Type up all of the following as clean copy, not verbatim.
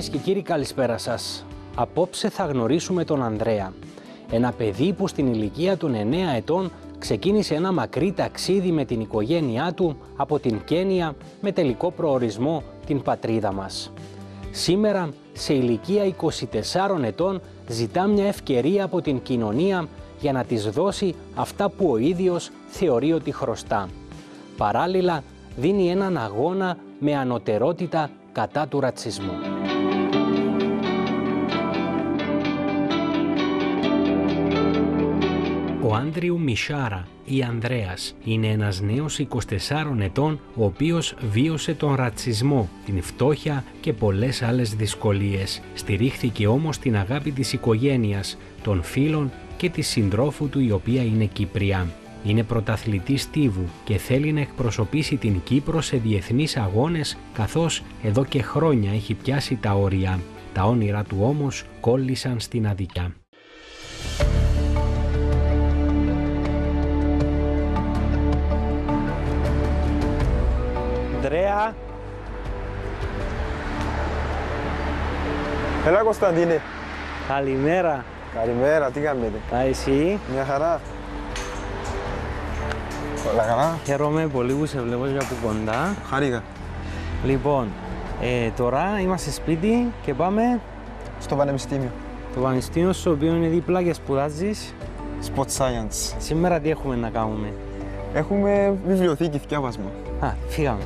Κυρίες και κύριοι, καλησπέρα σας. Απόψε θα γνωρίσουμε τον Ανδρέα. Ένα παιδί που στην ηλικία των 9 ετών ξεκίνησε ένα μακρύ ταξίδι με την οικογένειά του από την Κένια με τελικό προορισμό την πατρίδα μας. Σήμερα, σε ηλικία 24 ετών, ζητά μια ευκαιρία από την κοινωνία για να της δώσει αυτά που ο ίδιος θεωρεί ότι χρωστά. Παράλληλα, δίνει έναν αγώνα με ανωτερότητα κατά του ρατσισμού. Ο Άντριου Μισάρα ή Ανδρέας είναι ένας νέος 24 ετών ο οποίος βίωσε τον ρατσισμό, την φτώχεια και πολλές άλλες δυσκολίες. Στηρίχθηκε όμως την αγάπη της οικογένειας, των φίλων και της συντρόφου του η οποία είναι Κύπρια. Είναι πρωταθλητής στίβου και θέλει να εκπροσωπήσει την Κύπρο σε διεθνείς αγώνες, καθώς εδώ και χρόνια έχει πιάσει τα όρια. Τα όνειρά του όμως κόλλησαν στην αδικιά. Ανδρέα. Έλα Κωνσταντίνε. Καλημέρα. Καλημέρα, τι κάνετε? Εσύ? Μια χαρά. Όλα καλά. Χαίρομαι πολύ που σε βλέπω για από κοντά. Χάρηκα. Λοιπόν, τώρα είμαστε σπίτι και πάμε Στο πανεπιστήμιο. το πανεπιστήμιο στο οποίο είναι δίπλα και σπουδάζεις. Spot Science. Σήμερα τι έχουμε να κάνουμε? Έχουμε βιβλιοθήκη, θκιάβασμα. Α, φύγαμε.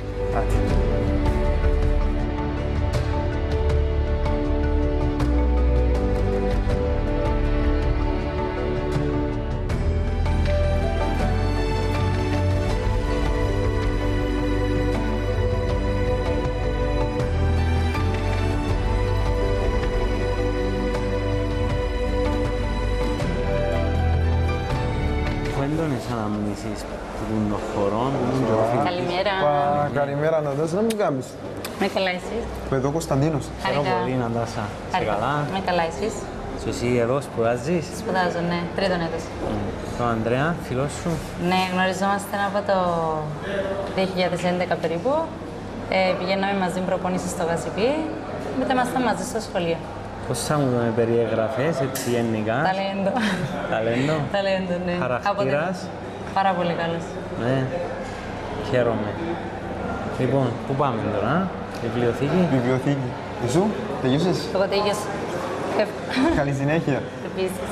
Έντονες αναμνήσεις των χωρών. Καλημέρα. Καλημέρα, Ναντάσα, να μην κάνεις. Με καλά εσείς? Εδώ Κωνσταντίνος. Χαίρομαι πολύ, Ναντάσα. Σε καλά. Με καλά εσείς? Εσύ εδώ σπουδάζεις? Σπουδάζω, ναι. Τρίτον έτος. Τον Ανδρέα, φίλος σου. Ναι, γνωριζόμαστε από το 2011 περίπου. Πηγαίναμε μαζί προπόνηση στο Γασιπί. Μετά ήμασταν μαζί στο σχολείο. Πώς θα μου τον περιγραφές, έτσι γενικά? Ταλέντο. Ταλέντο. Ταλέντο, ναι. Χαρακτήρας. Πάρα πολύ καλός. Ναι, χαίρομαι. Λοιπόν, πού πάμε τώρα? Βιβλιοθήκη. Βιβλιοθήκη. Εσύ, τελείωσες? Εγώ τελείωσα. Καλή συνέχεια. Επίσης.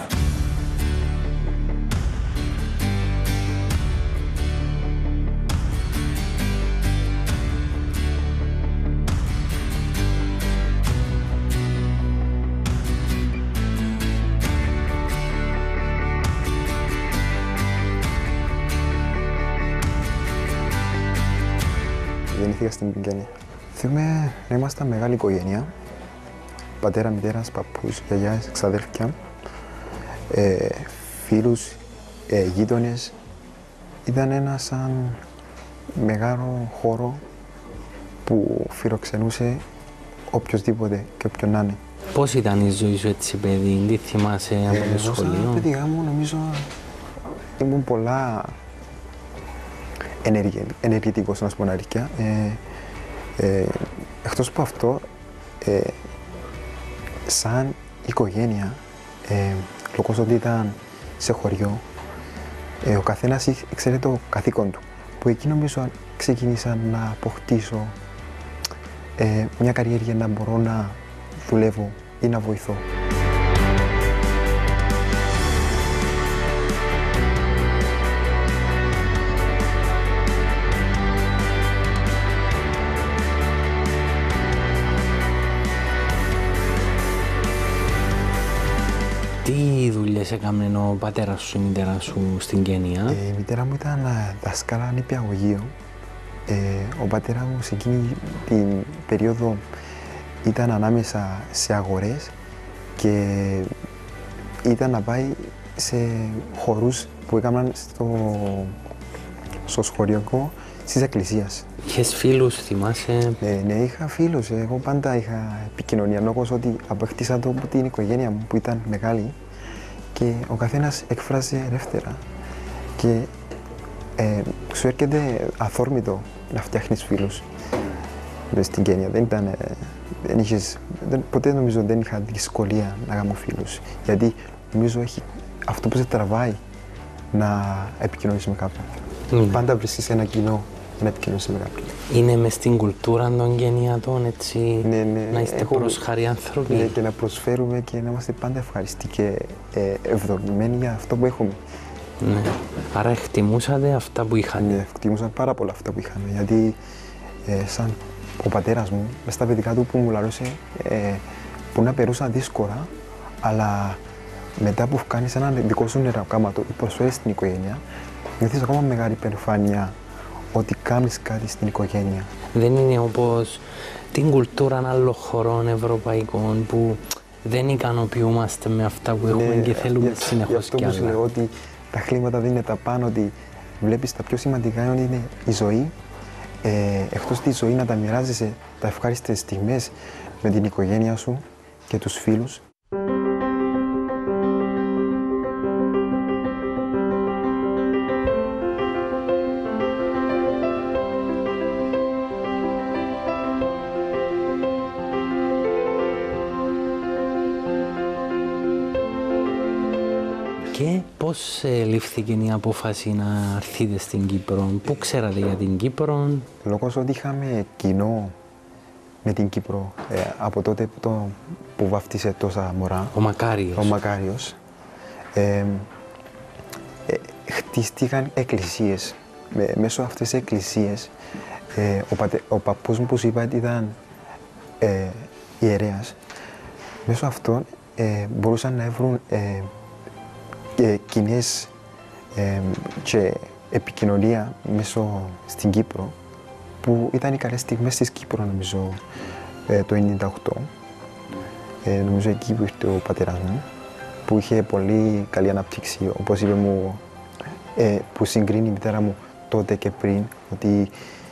Γεννήθηκα στην Κένια. Θυμάμαι να ήμασταν μεγάλη οικογένεια. Πατέρα, μητέρας, παππούς, γιαγιάς, ξαδέρφια, φίλους, γείτονες. Ήταν ένα σαν μεγάλο χώρο που φιλοξενούσε οποιοσδήποτε και όποιον να είναι. Πώς ήταν η ζωή σου έτσι, παιδί? Τι θυμάσαι από το σχολείο? Σαν παιδιά μου, νομίζω ήμουν πολλά ενεργητικός, να σου πω την αλήθεια. Εκτός από αυτό, σαν οικογένεια, λόγω ότι ήταν σε χωριό, ο καθένας ήξερε το καθήκον του. Που εκεί νομίζω ξεκίνησα να αποκτήσω μια καριέρα να μπορώ να δουλεύω ή να βοηθώ. Τι δουλειές έκαμε ο πατέρας σου, η μητέρα σου στην Κένια? Η μητέρα μου ήταν δάσκαλα νηπιαγωγείο. Ο πατέρας μου σε εκείνη την περίοδο ήταν ανάμεσα σε αγορές και ήταν να πάει σε χορούς που έκαναν στο σχολείο της εκκλησίας. Είχες φίλους, θυμάσαι? Ναι, είχα φίλους. Εγώ πάντα είχα επικοινωνία, λόγω ότι απέκτησα το από την οικογένεια μου που ήταν μεγάλη και ο καθένας εκφράζει ελεύθερα. Και σου έρχεται αθόρμητο να φτιάχνεις φίλους. στην Κένια. Ποτέ νομίζω δεν είχα δυσκολία να κάνω φίλους. Γιατί νομίζω έχει αυτό που σε τραβάει να επικοινωνείς με κάποιον. Πάντα βρίσκεις ένα κοινό να επικοινωνείς με κάποιον. Είναι μες στην κουλτούρα των Κενιατών, έτσι, να είστε πρόσχαροι άνθρωποι. Ναι, και να προσφέρουμε και να είμαστε πάντα ευχαριστοί και ευδοκιμμένοι για αυτό που έχουμε. Ναι. Άρα εκτιμούσατε αυτά που είχατε. Ναι, εκτιμούσαν πάρα πολλά αυτά που είχαμε. Γιατί σαν ο πατέρας μου, μες στα παιδικά του που μου λαρούσε, που να περούσαν δύσκολα, αλλά μετά που κάνεις έναν δικό σου νεροκάματο ή προσφέρεις στην οικογένεια, νιώθεις ακόμα μεγάλη περηφάνεια ότι κάνεις κάτι στην οικογένεια. Δεν είναι όπως την κουλτούρα άλλων χωρών ευρωπαϊκών που δεν ικανοποιούμαστε με αυτά που έχουμε και θέλουμε συνεχώς κι άλλα. Αυτό που λέω ότι τα χρήματα δεν είναι τα πάνω, ότι βλέπεις τα πιο σημαντικά είναι η ζωή. Εκτός τη ζωή να τα μοιράζεσαι τα ευχάριστες στιγμές με την οικογένεια σου και τους φίλους. Και πώς λήφθηκε η απόφαση να έρθετε στην Κύπρο, πού ξέρατε για την Κύπρο? Λόγω ότι είχαμε κοινό με την Κύπρο από τότε που βαφτίσε τόσα μωρά. Ο Μακάριος. Ο Μακάριος. Χτίστηκαν εκκλησίες. Μέσω αυτές τις εκκλησίες ο παππούς μου που σου είπα ήταν ιερέας. Μέσω αυτών μπορούσαν να βρουν κοινές και επικοινωνία μέσω στην Κύπρο, που ήταν οι καλές στιγμές της Κύπρου, νομίζω, το 1998. Νομίζω εκεί που ήρθε ο πατέρας μου, που είχε πολύ καλή ανάπτυξη, όπως είπε μου, που συγκρίνει η μητέρα μου τότε και πριν, ότι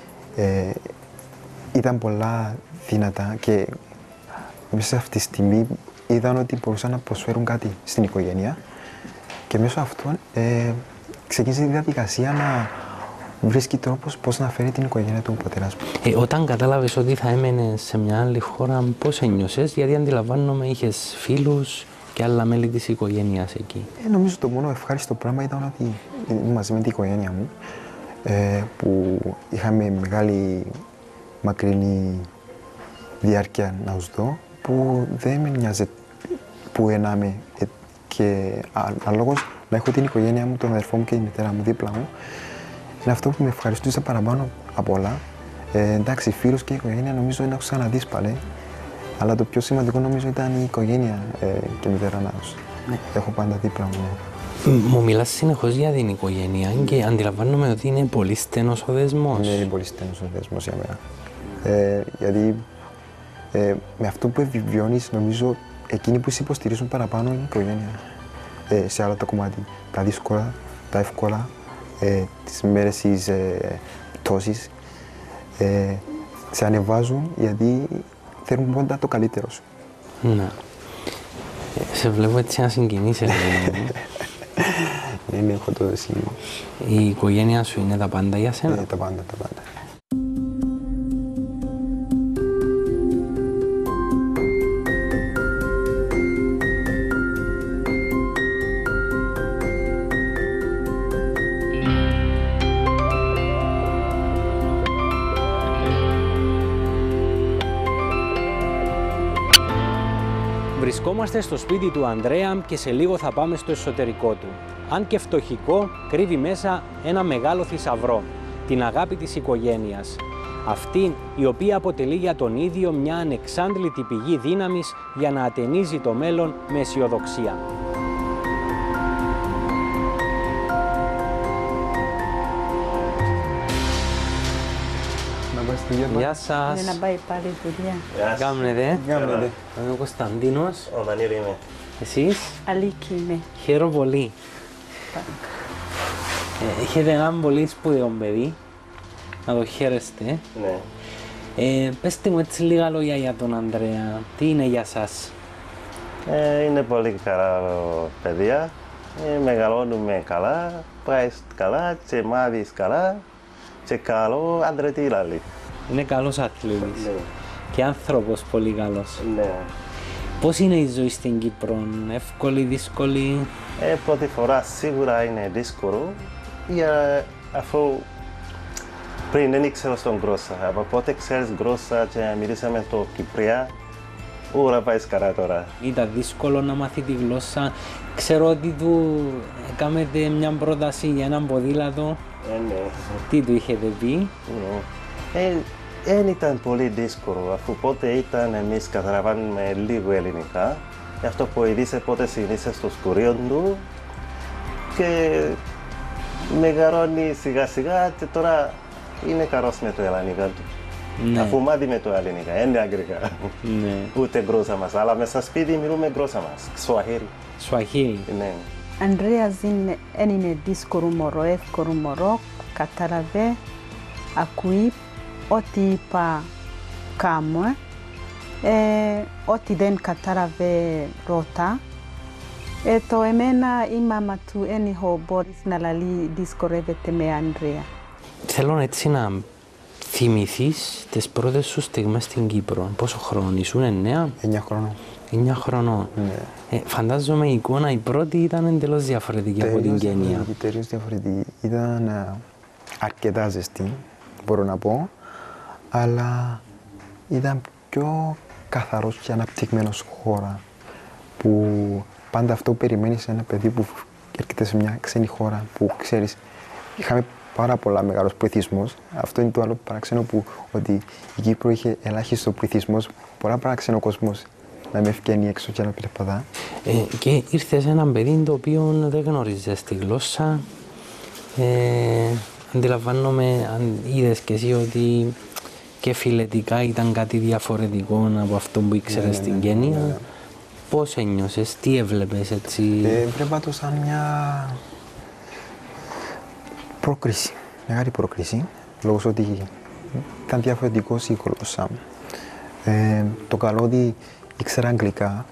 ήταν πολλά δυνατά και μέσα σε αυτή τη στιγμή είδαν ότι μπορούσαν να προσφέρουν κάτι στην οικογένεια. Και μέσω αυτών ξεκίνησε η διαδικασία να βρίσκει τρόπος πώς να φέρει την οικογένεια του πατέρας μου. Όταν κατάλαβες ότι θα έμενες σε μια άλλη χώρα, πώς ένιωσες? Γιατί αντιλαμβάνομαι είχες φίλους και άλλα μέλη της οικογένειας εκεί. Νομίζω το μόνο ευχάριστο πράγμα ήταν ότι μαζί με την οικογένεια μου, που είχαμε μεγάλη μακρινή διάρκεια να τους δω, που δεν με νοιάζει που ενάμε. Και αναλόγως να έχω την οικογένεια μου, τον αδερφό μου και τη μητέρα μου δίπλα μου, είναι αυτό που με ευχαριστούσε παραπάνω από όλα. Εντάξει, φίλους και η οικογένεια νομίζω είναι έχω ξαναδείς πάλι, αλλά το πιο σημαντικό νομίζω ήταν η οικογένεια και η μητέρα να έχω πάντα δίπλα μου. Μου μιλάς συνεχώς για την οικογένεια και αντιλαμβάνομαι ότι είναι πολύ στενός ο δεσμός. Ναι, είναι πολύ στενός ο δεσμός για μένα. Γιατί με αυτό που επιβιώνεις, νομίζω εκείνοι που σε υποστηρίζουν παραπάνω είναι η οικογένεια. Σε άλλα τα κομμάτια, τα δύσκολα, τα εύκολα, τις μέρες της πτώσης, σε ανεβάζουν γιατί θέλουν πάντα το καλύτερο σου. Ναι. Σε βλέπω έτσι να συγκινείσαι. Ναι, έχω το σημείο. Η οικογένεια σου είναι τα πάντα για σένα? Τα πάντα, τα πάντα. Βρισκόμαστε στο σπίτι του Ανδρέα και σε λίγο θα πάμε στο εσωτερικό του. Αν και φτωχικό, κρύβει μέσα ένα μεγάλο θησαυρό, την αγάπη της οικογένειας. Αυτή η οποία αποτελεί για τον ίδιο μια ανεξάντλητη πηγή δύναμης για να ατενίζει το μέλλον με αισιοδοξία. Γεια σας. Να πάει πάλι δουλειά. Κάμνετε. Είμαι ο Κωνσταντίνος. Ο Δανίλη είμαι. Εσείς? Αλίκη είμαι. Χαίρομαι πολύ. Έχετε έναν πολύ σπουδαίο παιδί. Να το χαίρεστε. Ναι. Πεςτε μου έτσι λίγα λόγια για τον Ανδρέα. Τι είναι για σας? Είναι πολύ καλά παιδιά. Μεγαλώνουμε καλά, πάει καλά και μάθεις καλά και καλό αντρετήλαλη. Είναι καλός αθλητής. Ναι. Και άνθρωπος πολύ καλός. Ναι. Πώς είναι η ζωή στην Κύπρο, εύκολη, δύσκολη? Πρώτη φορά σίγουρα είναι δύσκολο, αφού πριν δεν ήξερα στον γλώσσα. Από πότε ξέρεις γλώσσα και μιλήσαμε το Κυπριά, ούρα πάει καλά τώρα. Ήταν δύσκολο να μάθει τη γλώσσα. Ξέρω ότι του κάνετε μια πρόταση για έναν ποδήλατο. Ναι. Τι του είχετε πει? Δεν ήταν πολύ δύσκολο, αφού πότε ήταν εμείς καταλαβαίνουμε λίγο ελληνικά. Γι' αυτό βοηθήσε πότε συνήθισε στο σχολείο του και μεγαλώνει σιγά σιγά και τώρα είναι καλός με το ελληνικά του. Ναι. Αφού μάθει με το ελληνικά, είναι αγγλικά. Ναι. Ούτε γλώσσα μας, αλλά μέσα στο σπίτι μιλούμε γλώσσα μας, Σουαχίλι. Σουαχίλι. Ναι. Ανδρέας δεν είναι δύσκολο μωρό, εύκολο μωρό, κατάλαβε, ακούει, ό,τι είπα κάμω, ό,τι δεν κατάλαβε ρώτα. Το εμένα η μάμα του δεν έχω μπορείς να λαλεί δυσκολεύεται με Ανδρέα. Θέλω έτσι να θυμηθείς τις πρώτες σου στιγμές στην Κύπρο. Πόσο χρόνο ήσουν, 9? 9 χρόνων. 9 χρονών. Ναι. Φαντάζομαι η εικόνα η πρώτη ήταν εντελώς διαφορετική από την Κένια. Τελείως διαφορετική. Ήταν αρκετά ζεστή, μπορώ να πω, αλλά ήταν πιο καθαρός και αναπτυγμένος χώρα, που πάντα αυτό περιμένεις ένα παιδί που έρχεται σε μια ξένη χώρα που ξέρεις. Είχαμε πάρα πολλά μεγάλος πληθυσμός. Αυτό είναι το άλλο παράξενο, ότι η Κύπρο είχε ελάχιστο πληθυσμός, πολλά παράξενο κόσμος να με ευκαινεί έξω και να περπατά. Και ήρθε έναν παιδί το οποίο δεν γνώριζε τη γλώσσα. Αντιλαμβάνομαι, αν είδες και εσύ, ότι και φιλετικά ήταν κάτι διαφορετικό από αυτό που ήξερες στην Κένια. Πώς ένιωσες, τι έβλεπες έτσι? Βλέπα το σαν μια πρόκριση, μεγάλη πρόκριση, λόγω ότι ήταν διαφορετικός η γλώσσα. Το καλό ότι ήξερα αγγλικά.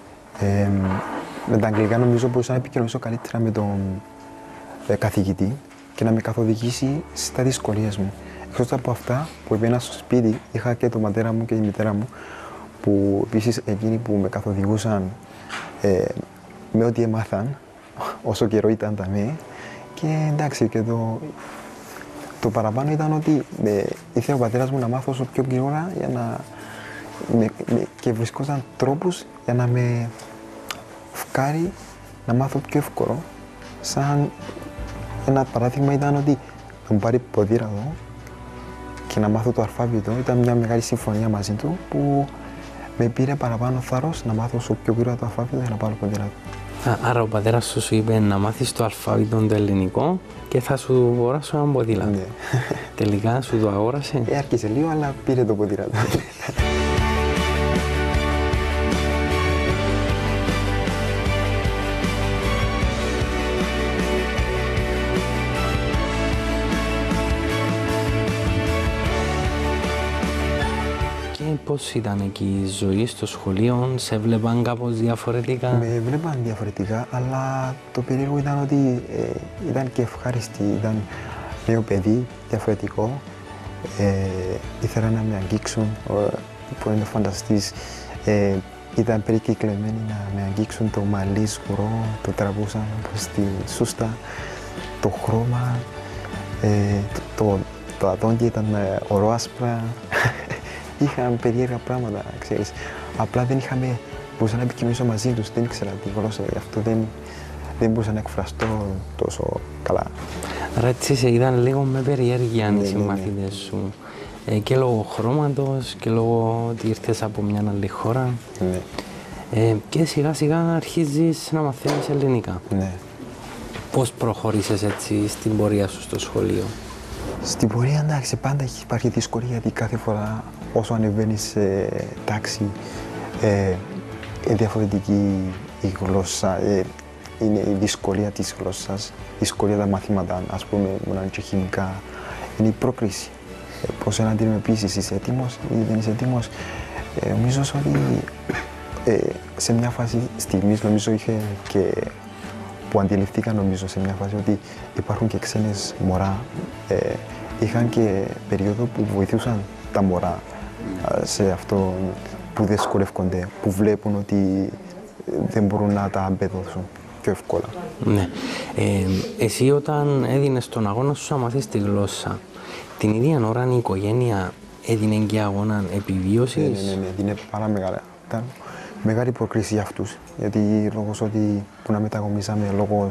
Με τα αγγλικά νομίζω μπορούσα να επικοινωνήσω καλύτερα με τον καθηγητή και να με καθοδηγήσει στα δυσκολίες μου. Εκτός από αυτά που έβαινα στο σπίτι, είχα και τον πατέρα μου και τη μητέρα μου, που επίσης εκείνοι που με καθοδηγούσαν με ό,τι έμαθαν, όσο καιρό ήταν τα με. Και εντάξει, και το παραπάνω ήταν ότι ήθελε ο πατέρας μου να μάθω όσο πιο γρήγορα και βρισκόταν τρόπους για να με φκάρει να μάθω πιο εύκολο. Σαν ένα παράδειγμα ήταν ότι να μου πάρει ποδήλατο και να μάθω το αλφάβητο. Ήταν μια μεγάλη συμφωνία μαζί του που με πήρε παραπάνω θάρρος να μάθω όσο πιο γρήγορα το αλφάβητο για να πάρω ποδήλατο. Άρα ο πατέρας σου είπε να μάθεις το αλφάβητο το ελληνικό και θα σου αγοράσω ένα ποδήλατο. Ναι. Τελικά σου το αγόρασε? Άρχισε λίγο, αλλά πήρε το ποδήλατο. Πώς ήταν εκεί η ζωή στο σχολείο, σε βλέπαν κάπως διαφορετικά? Με βλέπαν διαφορετικά, αλλά το περίεργο ήταν ότι ήταν και ευχάριστη. Ήταν νέο παιδί, διαφορετικό. Ήθελα να με αγγίξουν, μπορεί να φανταστείς. Ήταν περικυκλεμένοι να με αγγίξουν, το μαλλί σκουρό, το τραβούσαν στη σούστα, το χρώμα, το ατόγκι ήταν ροάσπρα. Είχαν περίεργα πράγματα, ξέρεις. Απλά δεν μπορούσα να επικοινωνήσω μαζί τους, δεν ήξερα τη γλώσσα, γι' αυτό δεν μπορούσα να εκφραστώ τόσο καλά. Άρα έτσι σε είδαν λίγο με περιέργεια οι συμμαθητές σου. Και λόγω χρώματος και λόγω ότι ήρθες από μια άλλη χώρα. Ναι. Και σιγά σιγά αρχίζεις να μαθαίνεις ελληνικά. Ναι. Πώς προχωρήσες έτσι στην πορεία σου στο σχολείο? Στην πορεία, εντάξει, πάντα υπάρχει δυσκολία, γιατί κάθε φορά όσο ανεβαίνεις σε τάξη, είναι διαφορετική η γλώσσα, είναι η δυσκολία της γλώσσας, η δυσκολία τα μαθήματα, ας πούμε, μόνο και χημικά, είναι η πρόκριση. Πώς να αντιμετωπίσεις, είσαι έτοιμος ή δεν είσαι έτοιμος. Νομίζω ότι σε μια φάση στιγμής, νομίζω είχε και που αντιληφθήκα, νομίζω, σε μια φάση ότι υπάρχουν και ξένες μωρά. Είχαν και περίοδο που βοηθούσαν τα μωρά σε αυτό που δυσκολεύονται, που βλέπουν ότι δεν μπορούν να τα αμπεδώσουν πιο εύκολα. Ναι. Εσύ όταν έδινες τον αγώνα σου να μαθείς τη γλώσσα, την ίδια ώρα η οικογένεια έδινε και αγώνα επιβίωσης? Ναι, είναι πάρα μεγάλα. Ήταν μεγάλη προκρίση για αυτούς, γιατί λόγω ότι που να μετακομίσαμε λόγω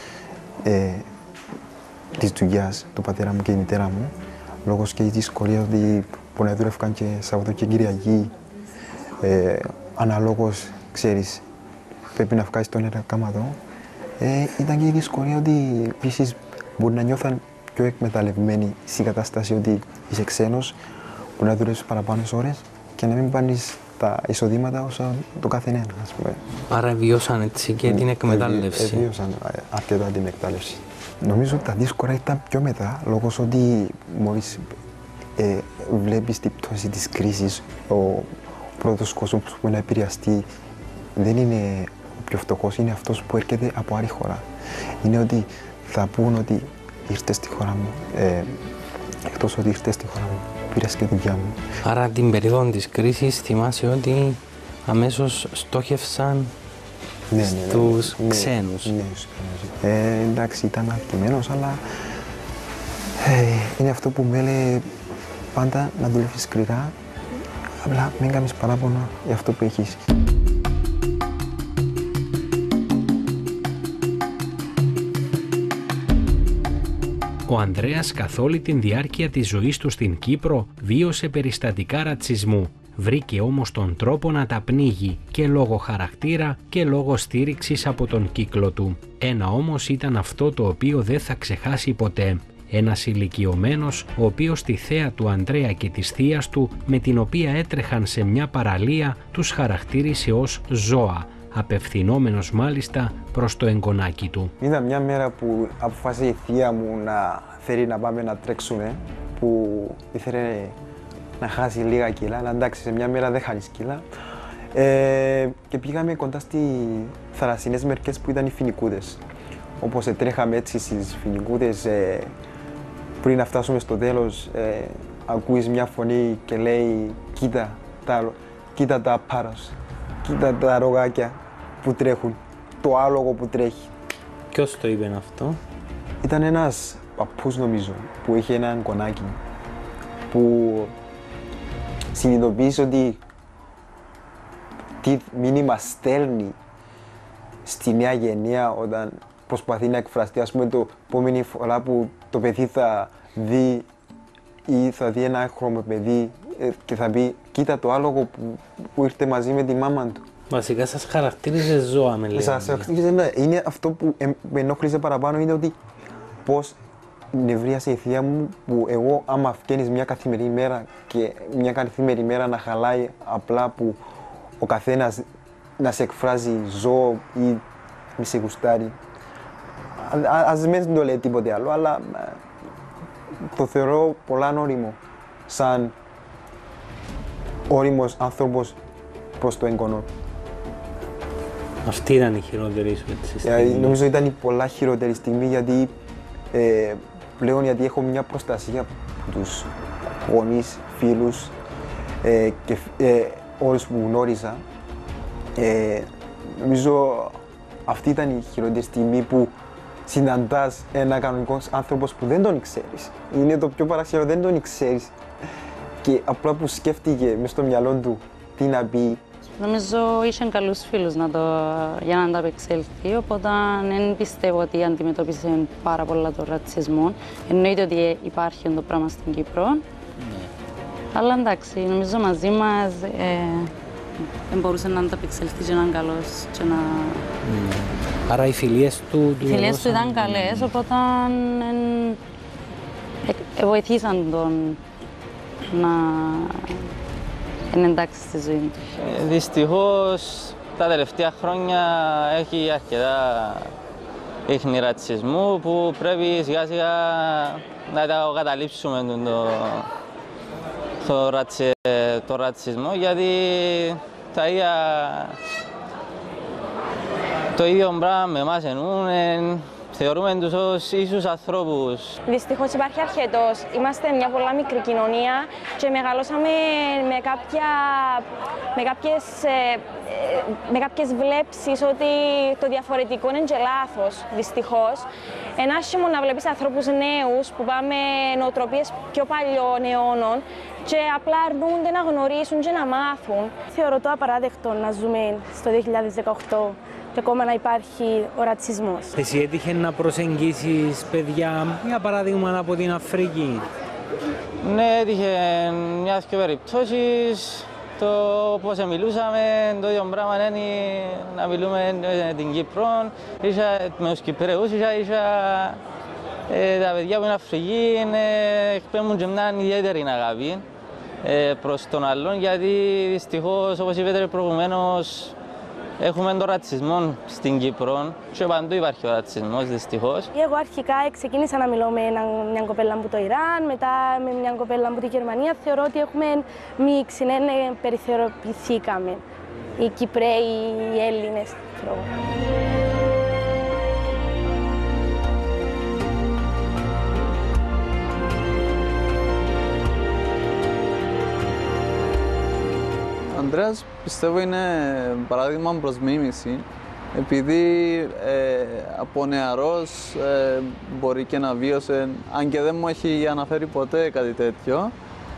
της δουλειάς του πατέρα μου και η μητέρα μου, λόγω και της δυσκολίας ότι που να δούλευκαν και Σαββατό και Κυριακή, αναλόγως, ξέρεις, πρέπει να βγάλεις τον εργάματο. Ήταν και η δυσκολία ότι επίσης μπορεί να νιώθαν πιο εκμεταλλευμένοι στην κατάσταση ότι είσαι ξένος, που να δουλεύεις παραπάνω ώρες και να μην πάρεις τα εισοδήματα όσο το καθένα, ας πούμε. Άρα βιώσαν έτσι και την εκμετάλλευση. Βιώσαν αρκετά την εκμετάλλευση. Νομίζω ότι τα δύσκολα ήταν πιο μετά, λόγω ότι μόλις βλέπεις την πτώση της κρίσης, ο πρώτος κόσμος που μπορεί να επηρεαστεί δεν είναι ο πιο φτωχός, είναι αυτός που έρχεται από άλλη χώρα. Είναι ότι θα πούν ότι ήρθες στη χώρα μου, εκτός ότι ήρθες στη χώρα μου, πήρες και τη δουλειά μου. Άρα την περίοδο της κρίσης θυμάσαι ότι αμέσως στόχευσαν στους ξένους. Ναι, εντάξει, ήταν ατυχημένος, αλλά είναι αυτό που με λέει πάντα να δουλεύεις σκληρά, απλά μην κάνεις παράπονο για αυτό που έχεις. Ο Ανδρέας καθ' όλη την διάρκεια της ζωής του στην Κύπρο βίωσε περιστατικά ρατσισμού. Βρήκε όμως τον τρόπο να τα πνίγει και λόγω χαρακτήρα και λόγω στήριξης από τον κύκλο του. Ένα όμως ήταν αυτό το οποίο δεν θα ξεχάσει ποτέ. Ένας ηλικιωμένος, ο οποίος τη θέα του Ανδρέα και της θείας του, με την οποία έτρεχαν σε μια παραλία, τους χαρακτήρισε ως ζώα, απευθυνόμενος μάλιστα προς το εγγονάκι του. Ήταν μια μέρα που αποφάσισε η θεία μου να θέλει να πάμε να τρέξουμε, που ήθελε να χάσει λίγα κιλά, αλλά εντάξει, σε μια μέρα δεν χάνεις κιλά. Και πήγαμε κοντά στις θαλασσινές μερικές που ήταν οι Φοινικούδες. Όπως τρέχαμε έτσι στις Φοινικούδες, πριν να φτάσουμε στο τέλος, ακούεις μια φωνή και λέει κοίτα τα πάρος, κοίτα τα ρογάκια που τρέχουν, το άλογο που τρέχει. Ποιος το είπε αυτό? Ήταν ένας παππούς νομίζω, που είχε έναν κονάκι, που συνειδητοποίησε ότι τι μήνυμα στέλνει στη νέα γενιά όταν προσπαθεί να εκφραστεί, ας πούμε, το επόμενη φορά που το παιδί θα δει ή θα δει ένα έγχρωμο παιδί και θα πει κοίτα το άλογο που ήρθε μαζί με τη μάμα του. Βασικά σας χαρακτήριζε ζώα, με λέει. Σας χαρακτήριζε, είναι αυτό που με ενόχλησε παραπάνω, είναι ότι πώς νευρίασε η θεία μου που εγώ άμα βγαίνεις μια καθημερινή μέρα και μια καθημερινή μέρα να χαλάει απλά που ο καθένας να σε εκφράζει ζώο ή μη σε γουστάρει. Ας μην το λέει τίποτε άλλο, αλλά το θεωρώ πολλά όριμο σαν όριμος άνθρωπος προς το εγγονό. Αυτή ήταν η χειρότερη σου στιγμή? Νομίζω ήταν η πολλά χειρότερη στιγμή, γιατί πλέον γιατί έχω μια προστασία από τους γονείς, φίλους και όλους που γνώριζα. Νομίζω αυτή ήταν η χειρότερη στιγμή που συναντάς ένα κανονικό άνθρωπο που δεν τον ξέρεις. Είναι το πιο παράξενο, δεν τον ξέρεις. Και απλά που σκέφτηκε μες στο μυαλό του τι να πει. Νομίζω είχε καλούς φίλους για να ανταπεξέλθει, οπότε δεν πιστεύω ότι αντιμετώπισε πάρα πολλά τον ρατσισμό. Εννοείται ότι υπάρχει το πράγμα στην Κύπρο. Αλλά εντάξει, νομίζω μαζί μας δεν μπορούσε να ανταπεξέλθει και να είναι καλός και να... Άρα οι φιλίες του... Οι φιλίες του ήταν καλές, οπότε βοηθήσαν τον να είναι εντάξει στη ζωή του. Δυστυχώς τα τελευταία χρόνια έχει αρκετά ίχνη ρατσισμού που πρέπει σιγά σιγά να τα καταλήψουμε το ρατσισμό, γιατί το ίδιο πράγμα με εμάς εννοούν, θεωρούμε τους ως ίσους ανθρώπους. Δυστυχώς υπάρχει αρκετός. Είμαστε μια πολλά μικρή κοινωνία και μεγαλώσαμε με κάποιες βλέψεις ότι το διαφορετικό είναι και λάθος, δυστυχώς. Ένα άσχημο να βλέπεις ανθρώπους νέους που πάμε νοοτροπίες πιο παλιών αιώνων και απλά αρνούνται να γνωρίσουν και να μάθουν. Θεωρώ το απαράδεκτο να ζούμε στο 2018 και ακόμα να υπάρχει ο ρατσισμός. Εσύ έτυχε να προσεγγίσεις παιδιά, για παράδειγμα, από την Αφρική? Ναι, έτυχε μια-δυο περιπτώσεις. Το πώς μιλούσαμε, το ίδιο πράγμα είναι να μιλούμε με την Κύπρο, με τους Κυπραίους, τα παιδιά που είναι Αφρική εκπέμπουν και μια ιδιαίτερη αγάπη προς τον άλλον, γιατί δυστυχώς, όπως είπατε προηγουμένως, έχουμε τον ρατσισμό στην Κύπρο και παντού υπάρχει ο ρατσισμός, δυστυχώς. Εγώ αρχικά ξεκίνησα να μιλώ με μια κοπέλα από το Ιράν, μετά με μια κοπέλα από τη Γερμανία. Θεωρώ ότι έχουμε μίξει, περιθωριοποιηθήκαμε οι Κυπραίοι, οι Έλληνες. Ο Ανδρέας πιστεύω είναι παράδειγμα προς μίμηση, επειδή από νεαρός μπορεί και να βίωσε, αν και δεν μου έχει αναφέρει ποτέ κάτι τέτοιο,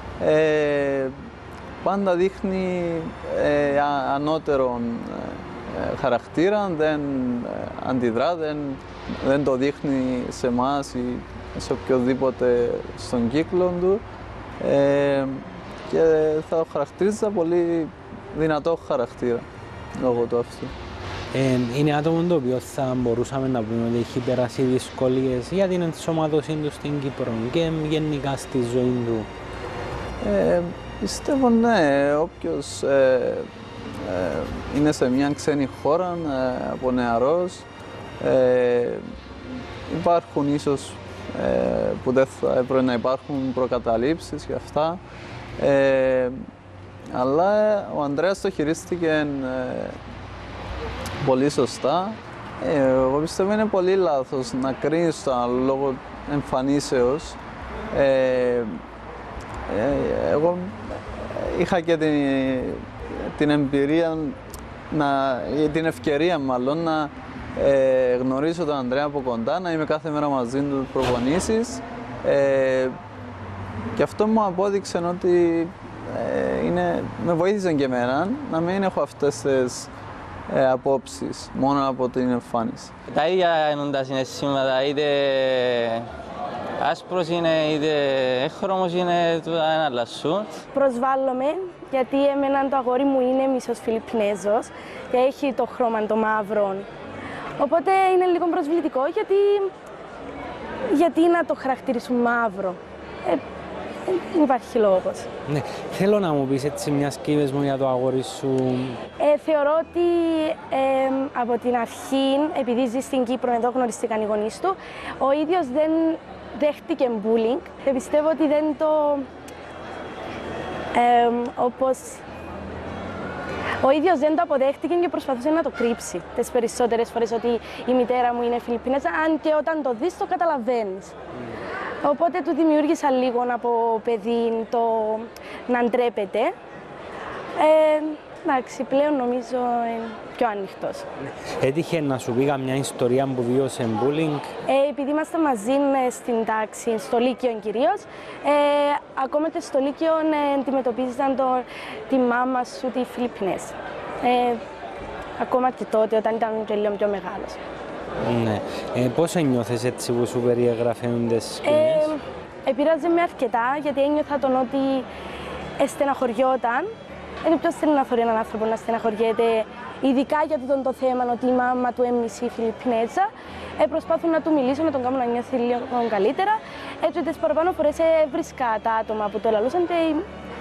πάντα δείχνει ανώτερον χαρακτήρα, δεν αντιδρά, δεν το δείχνει σε εμάς ή σε οποιοδήποτε στον κύκλο του. Και θα χαρακτηρίζα πολύ δυνατό χαρακτήρα λόγω του αυτού. Είναι άτομο το οποίο θα μπορούσαμε να πούμε ότι έχει περάσει δυσκολίες για την ενσωμάτωσή του στην Κύπρο και γενικά στη ζωή του? Πιστεύω ναι, όποιος είναι σε μια ξένη χώρα από νεαρός, υπάρχουν ίσως που δεν θα έπρεπε να υπάρχουν προκαταλήψεις και αυτά. Αλλά ο Ανδρέας το χειρίστηκε πολύ σωστά. Εγώ πιστεύω είναι πολύ λάθος να κρίνεις τον άλλο λόγω εμφανίσεως. Εγώ είχα και την εμπειρία, την ευκαιρία μάλλον, να γνωρίσω τον Ανδρέα από κοντά, να είμαι κάθε μέρα μαζί του προπονήσεις. Και αυτό μου απόδειξε ότι με βοήθησε και εμένα να μην έχω αυτές τις απόψεις μόνο από την εμφάνιση. Τα ίδια είναι τα συναισθήματα, είτε άσπρος είναι είτε έχρωμος είναι, τούτα ένα αλλασούν. Προσβάλλομαι γιατί εμένα το αγόρι μου είναι μισός Φιλιππινέζος και έχει το χρώμα το μαύρο. Οπότε είναι λίγο προσβλητικό γιατί να το χαρακτηρίσουν μαύρο. Δεν υπάρχει λόγος. Ναι. Θέλω να μου πεις έτσι μια σκήπες μου για το αγόρι σου. Θεωρώ ότι από την αρχή, επειδή ζει στην Κύπρο, εδώ γνωριστήκαν οι γονείς του, ο ίδιος δεν δέχτηκε bullying. Πιστεύω ότι δεν το... Ο ίδιος δεν το αποδέχτηκε και προσπαθούσε να το κρύψει τις περισσότερες φορές ότι η μητέρα μου είναι Φιλιππινέζα, αν και όταν το δεις το καταλαβαίνεις. Οπότε του δημιούργησα λίγο από παιδί το να ντρέπεται. Εντάξει, πλέον νομίζω είναι πιο ανοιχτός. Έτυχε να σου πει μια ιστορία που βίωσε bullying? Επειδή είμαστε μαζί στην τάξη, στο Λύκειο κυρίως, ακόμα και στο Λύκειο αντιμετωπίζαν τη μάμα σου, τη Φιλιππινές. Ακόμα και τότε, όταν ήταν και λίγο πιο μεγάλος. Ναι. Πώς ένιωθες έτσι που σου περιεγραφούν τις σκηνές? Επηρεάζει με αρκετά, γιατί ένιωθα τον ότι στεναχωριόταν. Είναι ποιος θέλει να θωρεί έναν άνθρωπο να στεναχωριέται, ειδικά για το θέμα ότι η μάμα του έμμισε η Φιλιππινέζα. Προσπάθουν να του μιλήσω, να τον κάνουν να νιώθει λίγο καλύτερα. Έτσι, τις παραπάνω φορές έβρισκα τα άτομα που το ελαλούσαν και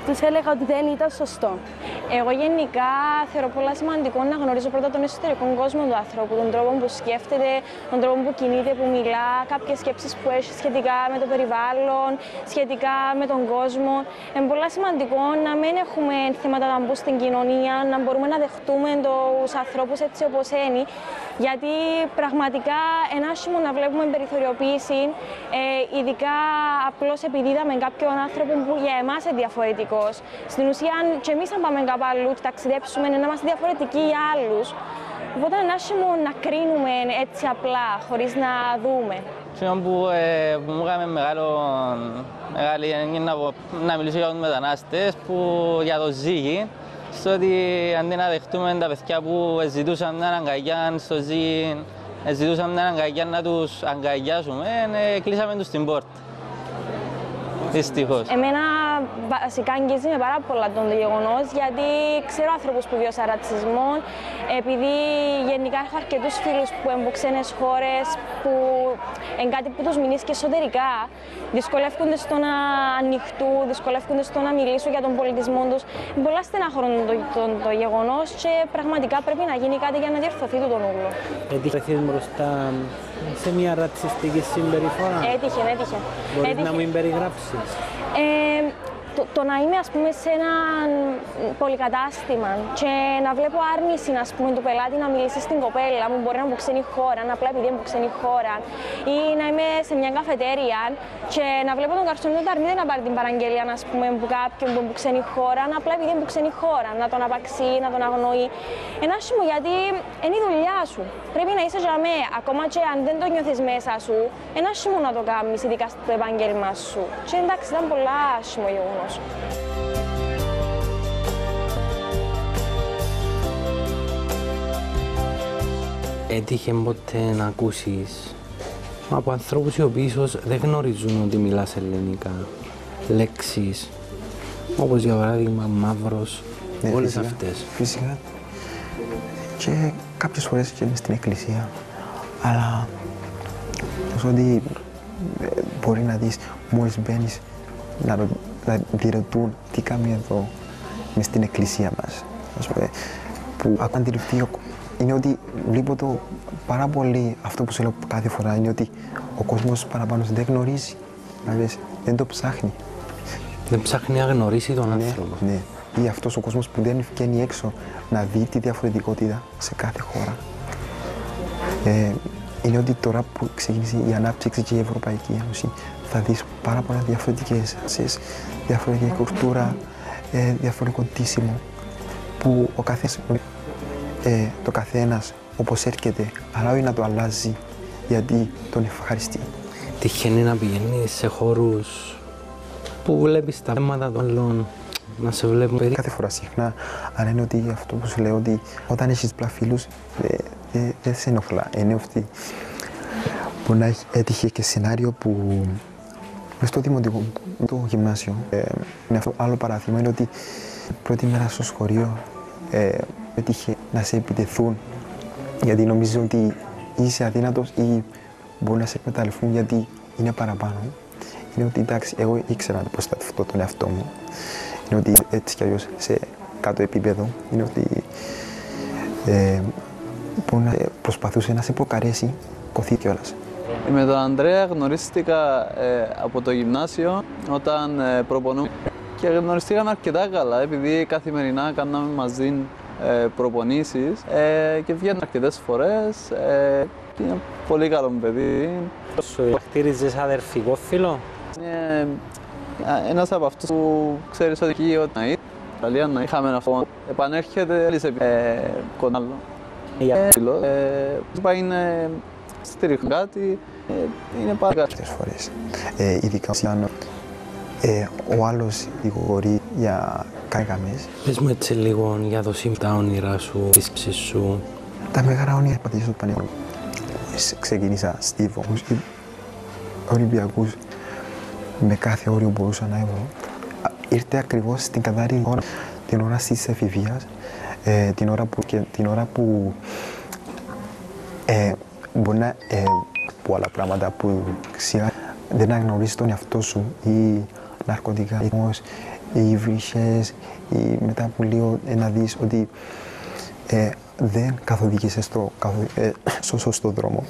τους έλεγα ότι δεν ήταν σωστό. Εγώ γενικά θεωρώ πολλά σημαντικό να γνωρίζω πρώτα τον εσωτερικό κόσμο του ανθρώπου, τον τρόπο που σκέφτεται, τον τρόπο που κινείται, που μιλά, κάποιες σκέψεις που έχει σχετικά με το περιβάλλον, σχετικά με τον κόσμο. Είναι πολύ σημαντικό να μην έχουμε θέματα ταμπού στην κοινωνία, να μπορούμε να δεχτούμε τους ανθρώπους έτσι όπως είναι, γιατί πραγματικά είναι άσχημο να βλέπουμε περιθωριοποίηση, ειδικά απλώς επειδή είδαμε κάποιον άνθρωπο που για εμάς είναι διαφορετικός. Στην ουσία, και εμείς αν πάμε κάπου αλλού και ταξιδέψουμε, να είμαστε διαφορετικοί για άλλους. Οπότε είναι άσχημο να κρίνουμε έτσι απλά, χωρίς να δούμε. Αυτό που μου έκανε μεγάλη να μιλήσω για τους μετανάστες, για το ζύγι, στο ότι αντί να δεχτούμε τα παιδιά που ζητούσαν μια αγκαλιά στο ζύγι, ζητούσαν μια αγκαλιά να τους αγκαλιάσουμε, κλείσαμε τους την πόρτα. Δυστυχώς. Εμένα βασικά αγγίζει με πάρα πολλά το γεγονός, γιατί ξέρω άνθρωπους που βιώσαν ρατσισμό, επειδή γενικά έχω αρκετούς φίλους που είναι από ξένες χώρες, που είναι κάτι που τους μηνύσει και εσωτερικά. Δυσκολεύονται στο να ανοιχτούν, δυσκολεύονται στο να μιλήσουν για τον πολιτισμό τους. Είναι πολλά στενάχωρο το γεγονός και πραγματικά πρέπει να γίνει κάτι για να διορθωθεί το ούλο. Έτυχε μπροστά σε μια ρατσιστική συμπεριφορά? Έτυχε. Μπορείς να μου περιγράψεις? Το να είμαι, ας πούμε, σε ένα πολυκατάστημα και να βλέπω άρνηση, ας πούμε, του πελάτη να μιλήσει στην κοπέλα μου, μπορεί να μου ξένη χώρα, απλά επειδή είναι από ξένη χώρα, ή να είμαι σε μια καφετέρια και να βλέπω τον καρσόν του αρνείται να πάρει την παραγγελία, ας πούμε, από κάποιον που είναι από ξένη χώρα, απλά επειδή είναι από ξένη χώρα, να τον απαξεί, να τον αγνοεί. Ένα άσχημο, γιατί είναι η δουλειά σου. Πρέπει να είσαι για μέ, ακόμα και αν δεν το νιώθεις μέσα σου, ένα άσχημο να το κάνεις, ειδικά στο επάγγελμα σου. Και εντάξει, ήταν πολλά άσχημο γεγονός. Έτυχε ποτέ να ακούσεις από ανθρώπους οι οποίοι ίσως δεν γνωρίζουν ότι μιλάς ελληνικά, λέξεις όπως για παράδειγμα μαύρος, όλες φυσικά, αυτές? Φυσικά. Και κάποιες φορές και στην εκκλησία, αλλά όσο ότι μπορεί να δεις μόλις μπαίνεις να διερωτούν τι κάνει εδώ μες στην εκκλησία μας. Ας πούμε, που έχω αντιληφθεί είναι ότι βλέπω το πάρα πολύ, αυτό που σου λέω κάθε φορά, είναι ότι ο κόσμος παραπάνω δεν γνωρίζει, δεν το ψάχνει. Δεν ψάχνει να γνωρίσει τον άνθρωπο. Ναι. Ή αυτός ο κόσμος που δεν βγαίνει έξω να δει τη διαφορετικότητα σε κάθε χώρα. Είναι ότι τώρα που ξεκίνησε η ανάπτυξη και η Ευρωπαϊκή Ένωση, θα δεις πάρα πολλά διαφορετικές αξίες, διαφορετική κουλτούρα, διαφορετικό ντύσιμο, που το καθένας όπως έρχεται, αλλά όχι να το αλλάζει γιατί τον ευχαριστεί. Τυχαίνει να πηγαίνεις σε χώρους που βλέπεις τα θέματα των άλλων, να σε βλέπουν παιδί? Κάθε φορά συχνά, αλλά είναι ότι αυτό που σου λέω, ότι όταν έχεις απλά φίλους, δεν σε ενοχλά. Είναι ότι που να έτυχε και σενάριο που μες στο δημοτικό, το γυμνάσιο, είναι αυτό άλλο παράδειγμα, είναι ότι πρώτη μέρα στο σχολείο έτυχε να σε επιτεθούν γιατί νομίζουν ότι είσαι αδύνατος ή μπορεί να σε εκμεταλλευτούν γιατί είναι παραπάνω. Είναι ότι εντάξει, εγώ ήξερα να προστατευτώ τον εαυτό μου. Είναι ότι έτσι κι αλλιώς σε κάτω επίπεδο είναι ότι προσπαθούσε να σε προκαρέσει, κοθεί κιόλας. Με τον Ανδρέα γνωρίστηκα από το γυμνάσιο όταν προπονούμε και γνωριστήκαμε αρκετά καλά επειδή καθημερινά κάναμε μαζί προπονήσεις και βγαίνουν αρκετές φορές. Είναι πολύ καλό παιδί. Σου χαρακτήριζες αδερφικό φίλο? Είναι ένας από αυτούς που ξέρεις ότι εκεί όταν να είχαμε αυτό, επανέρχεται σε κοντά άλλο. Είναι στηρίχνουν κάτι, είναι πάρα κάποιες φορές. Ειδικά όταν ο άλλος δικηγορεί για καίγαμες. Πες μου έτσι λίγο για το σύμπαν, τα όνειρά σου, τις ψήσεις σου. Τα μεγάλα όνειρα πατήσω στο πανεπιστήμιο. Ξεκίνησα στίβος, Ολυμπιακούς, με κάθε όριο μπορούσα να έχω. Ήρθε ακριβώς στην κατάλληλη ώρα, την ώρα της εφηβείας, την ώρα που μπορεί να πω άλλα πράγματα που σιγά δεν αναγνωρίζεις τον εαυτό σου ή ναρκωτικά. οι βρύσες, μετά από λίγο να δεις ότι δεν καθοδήγησες στο σωστό δρόμο.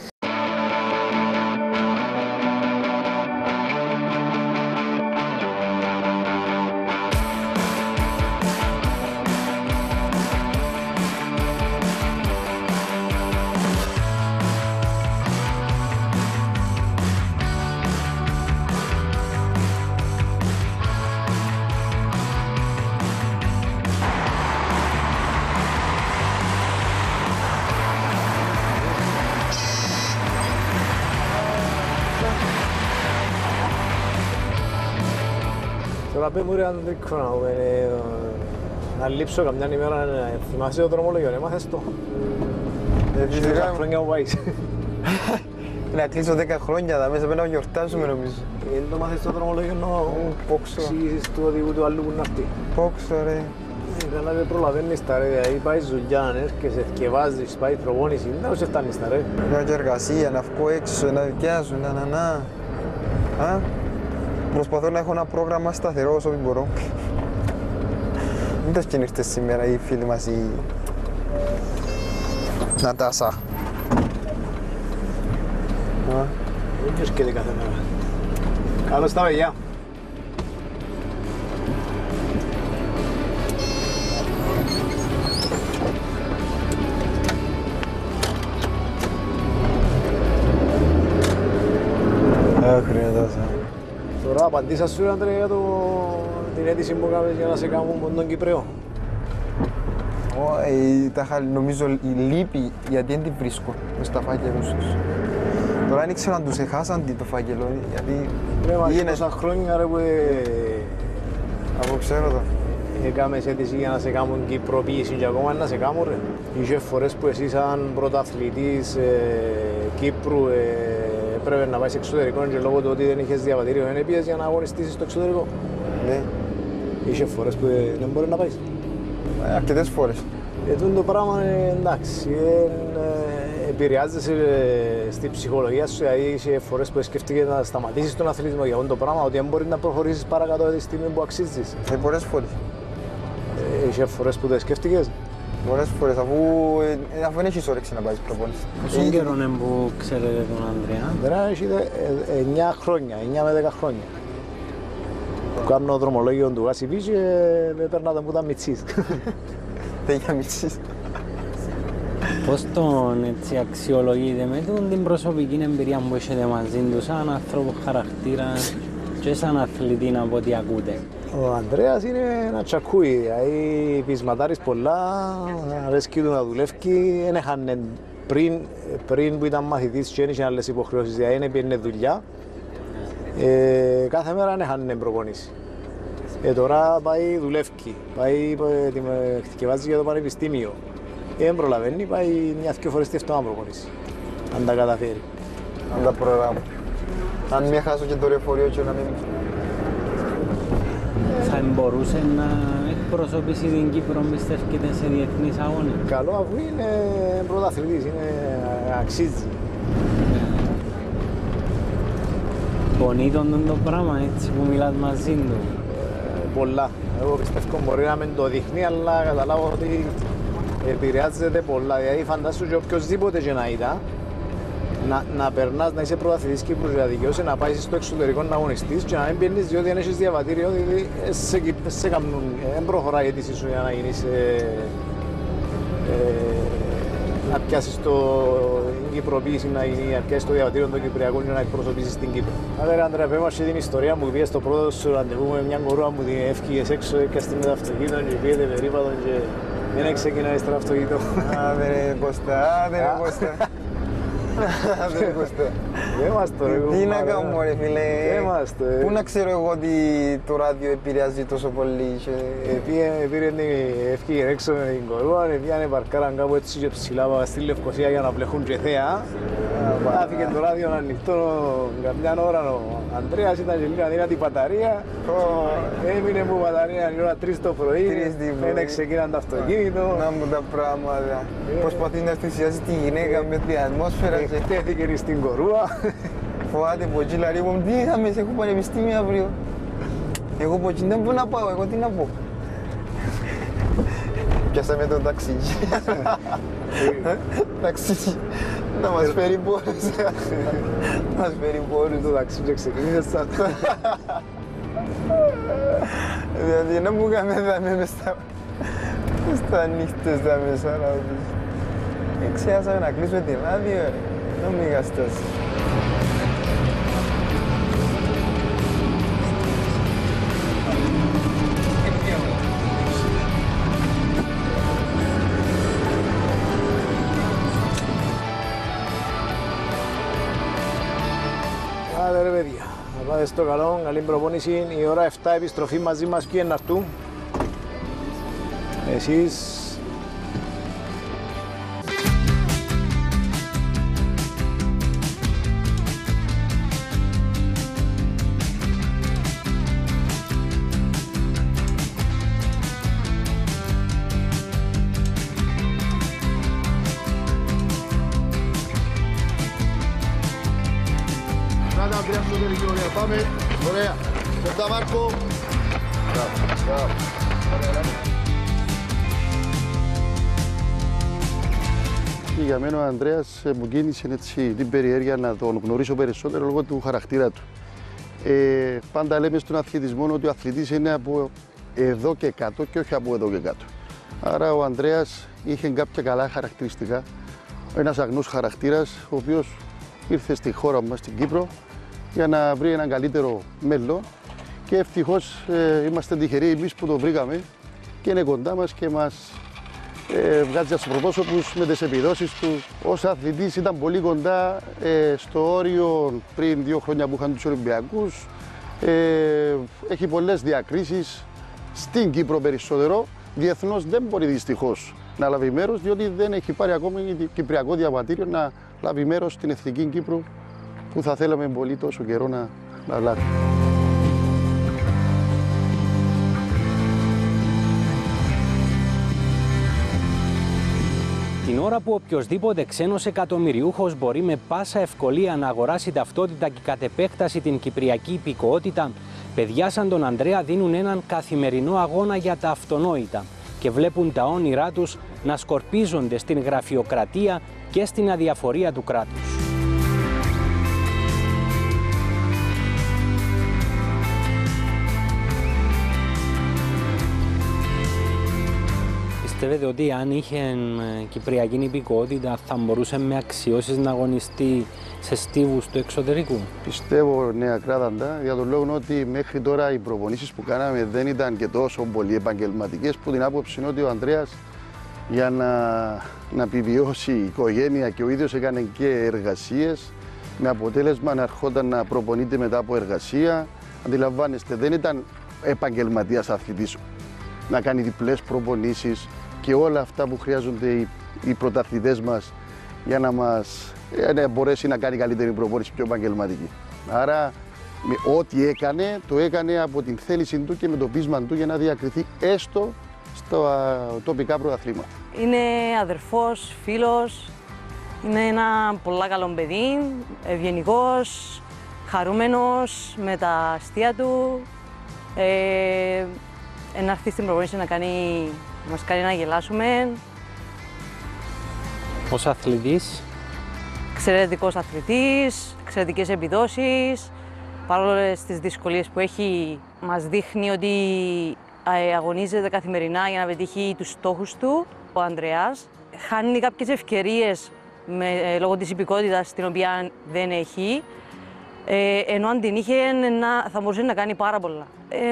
Τώρα πες μου ρε Ανδρίκο να λείψω καμιά ημέρα να θυμάσαι το δρομολόγιο, έμαθες το. Φυσικά. 10 χρόνια που πάεις. Να κλείσω 10 χρόνια, θα μέσα πρέπει να γιορτάσουμε νομίζω. Δεν το μάθες το δρομολόγιο να εξηγήσεις του οδηγού του άλλου που να έρθει. Πόξω ρε. Καλά δεν προλαβαίνεις τα ρε, δηλαδή πάεις δουλειά, έρχεσαι, θκευάζεις, πάεις προπόνηση, δεν σε φτάνεις τα ρε. Μια και εργασία, να βγω έξω, να δικιάσω, να. Προσπαθώ να έχω ένα πρόγραμμα σταθερό όσο μπορώ. Μην τα σκηνήρθες σήμερα οι φίλοι μας η Νατάσα. Δεν έρχεται κάθε μέρα. Καλώς τα παιδιά. Άχρη Νατάσα. Τώρα απαντήσα σου Άντρε για την αίτηση που έκαμε για να σε κάνουν με τον Κυπρέο. Νομίζω η λύπη γιατί δεν τη βρίσκω μες στα φάκελους τους. Τώρα δεν ήξερα αν τους έχασαν το φάκελο, γιατί είναι τόσα χρόνια ρε που ξέρω το. έκαμες αίτηση για να σε κάνουν Κυπροποίηση και ακόμα να σε κάνουν ρε. Είχε φορές που εσύ σαν πρωταθλητής Κύπρου έπρεπε να πάεις εξωτερικό και λόγω του ότι δεν είχες διαβατήριο δεν πήγες για να αγωνιστήσεις στο εξωτερικό. Ναι. Είχε φορές που δεν μπορεί να πάεις. Αρκετές φορές. Το πράγμα εντάξει, επηρεάζεσαι στη ψυχολογία σου, δηλαδή είχε φορές που σκέφτηκες να σταματήσεις τον αθλητισμό για αυτό το πράγμα, ότι δεν μπορείς να προχωρήσεις παρακάτω τη στιγμή που αξίζεις. Πολλές φορές. Είχε φορές που δεν σκέφτηκες. Πολλές φορές, αφού δεν έχεις όρεξη να πάεις προπόνηση. Πόσο καιρό είναι που ξέρετε τον Ανδρέα? Τώρα έχει 9 χρόνια, 9 με 10 χρόνια. Κάνω δρομολόγιο του Γάσιβή και με περνάτε που ήταν μητσής. Τέγια μητσής. Πώς τον αξιολογείτε με την προσωπική εμπειρία που έχετε μαζί του σαν άνθρωπο χαρακτήρα και σαν αθλητή από ό,τι ακούτε? Ο Ανδρέας είναι ένα τσακούι, δηλαδή πεισματάρης πολλά, αρέσκει του να δουλεύει, δεν έχανε πριν που ήταν μαθητής και δεν είχε άλλες υποχρεώσεις, δηλαδή δεν πήγαινε δουλειά. Κάθε μέρα δεν έχανε προπονήσει. Τώρα πάει δουλεύει, πάει θκευάζει για το πανεπιστήμιο. Δεν προλαβαίνει, πάει μια-δυο φορές τη εβδομάδα προπονήσει, αν τα καταφέρει. Αν τα προγράμμα. Αν μην χάσω και το λεωφορείο και να μην... Θα μπορούσε να εκπροσωπήσει την Κύπρο, πιστεύετε, σε διεθνείς αγώνες? Καλό, αφού είναι πρωταθλητής, αξίζει. Πονεί τον το πράγμα έτσι που μιλάς μαζί του? Πολλά. Εγώ πιστεύω μπορεί να μην το δείχνει, αλλά καταλάβω ότι επηρεάζεται πολλά. Δηλαδή φαντάσου και οποιοσδήποτε και να ήταν, να περνάς, να είσαι πρωταθλητής Κύπρου και να δικαιώσει να πάεις στο εξωτερικό να αγωνιστείς και να μην πιένεις διότι δεν έχεις διαβατήριο, διότι δεν προχωράει η αίτηση σου για να γίνεις να πιάσεις το Κυπροποίηση, να πιάσεις το διαβατήριο των Κυπριακών και να εκπροσωπήσεις την Κύπρο. Άρα, Άντρε, πες μας και την ιστορία μου, πήγες στο πρώτο σου ραντεβού με μια κορούα μου, την έφυγες έξω, έκαστη με το αυτοκίνητο και πήγετε περίπατο και δεν ξεκινάει στο αυτοκίνητο. Άντε ρε Κώστα, άντε ρε Κώστα. Άντε ρε Κώστα. Δεν μας το ρε. Τι να κάνουμε ρε φίλε. Δεν μας το. Πού να ξέρω εγώ ότι το ράδιο επηρεάζει τόσο πολύ. Έφυγε έξω με την κορούα, πήγανε παρκάραν κάπου έτσι και ψηλά στη Λευκοσία για να πλεχούν και θέα. Άφηκε το ράδιο ανοιχτό καμιά ώρα ο Ανδρέας, ήταν και λίγα δυνατή μπαταρία. Έμεινε μου μπαταρία η ώρα 3 το πρωί, δεν ξεκίναν το αυτοκίνητο. Να μου τα πράγματα. Προσπαθεί να θυσιάσει τη γυναίκα με την ατμόσφαιρα. Εκτέθηκε στην κορούα. Φοβάται από εκεί, δηλαδή, τι θα με έχω πανεπιστήμιο αύριο. Εγώ από εκεί δεν μπορώ να πάω, εγώ τι να πω. Πιάσαμε το ταξίδι. Ταξίδι. Να μας φέρει πόρους. Να μας φέρει πόρους. Το ταξίδι και ξεκίνησε σαν το. Δηλαδή να μου κάνουμε μες στα νύχτες τα μέσα. Ξέχασαμε να κλείσουμε την άδεια. Να μην γαστάσει. Άντε ρε παιδιά, να πάτε στο καλό, καλή προπόνηση. Η ώρα 7 επιστροφή μαζί μας και να έρθουν. Εσείς... Πάμε, ωραία. Κοντά Μάρκο. Μπράβο. Για μένα ο Ανδρέας μου κίνησε την περιέργεια να τον γνωρίσω περισσότερο λόγω του χαρακτήρα του. Πάντα λέμε στον αθλητισμό ότι ο αθλητής είναι από εδώ και κάτω και όχι από εδώ και κάτω. Άρα ο Ανδρέας είχε κάποια καλά χαρακτηριστικά. Ένας αγνός χαρακτήρας, ο οποίος ήρθε στη χώρα μας, στην Κύπρο, για να βρει έναν καλύτερο μέλλον και ευτυχώς είμαστε τυχεροί εμείς που το βρήκαμε και είναι κοντά μας και μας βγάζει στους πρωτόσωπους με τις επιδόσεις του. Ως αθλητής ήταν πολύ κοντά στο όριο πριν 2 χρόνια που είχαν τους Ολυμπιακούς. Έχει πολλές διακρίσεις στην Κύπρο περισσότερο. Διεθνώς δεν μπορεί δυστυχώς να λάβει μέρος, διότι δεν έχει πάρει ακόμη κυπριακό διαβατήριο να λάβει μέρος στην Εθνική Κύπρου, που θα θέλαμε πολύ τόσο καιρό να λάβει. Την ώρα που οποιοσδήποτε ξένος εκατομμυριούχος μπορεί με πάσα ευκολία να αγοράσει ταυτότητα και κατ' επέκταση την κυπριακή υπηκοότητα, παιδιά σαν τον Ανδρέα δίνουν έναν καθημερινό αγώνα για τα αυτονόητα και βλέπουν τα όνειρά τους να σκορπίζονται στην γραφειοκρατία και στην αδιαφορία του κράτους. Πιστεύετε ότι αν είχε κυπριακή υπηκότητα θα μπορούσε με αξιώσεις να αγωνιστεί σε στίβους του εξωτερικού? Πιστεύω ναι, ακράδαντα, για τον λόγο ότι μέχρι τώρα οι προπονήσεις που κάναμε δεν ήταν και τόσο πολύ επαγγελματικές, που την άποψη είναι ότι ο Ανδρέας για να επιβιώσει η οικογένεια και ο ίδιος έκανε και εργασίες, με αποτέλεσμα να ερχόταν να προπονείται μετά από εργασία. Αντιλαμβάνεστε, δεν ήταν επαγγελματίας αθλητής να κάνει διπλές προπονήσεις και όλα αυτά που χρειάζονται οι πρωταθλητές μας για να μπορέσει να κάνει καλύτερη προπόνηση, πιο επαγγελματική. Άρα, ό,τι έκανε, το έκανε από την θέληση του και με το πείσμα του για να διακριθεί έστω στα τοπικά πρωταθλήματα. Είναι αδερφός, φίλος, είναι ένα πολύ καλό παιδί, ευγενικός, χαρούμενος με τα αστεία του. Να έρθει στην προπόνηση να μας κάνει να γελάσουμε. Ως αθλητής. Εξαιρετικός αθλητής, εξαιρετικές επιδόσεις. Παρόλο τις δυσκολίες που έχει, μας δείχνει ότι αγωνίζεται καθημερινά για να πετύχει τους στόχους του. Ο Ανδρέας χάνει κάποιες ευκαιρίες λόγω της υπηκότητας την οποία δεν έχει. Ενώ αν την είχε θα μπορούσε να κάνει πάρα πολλά.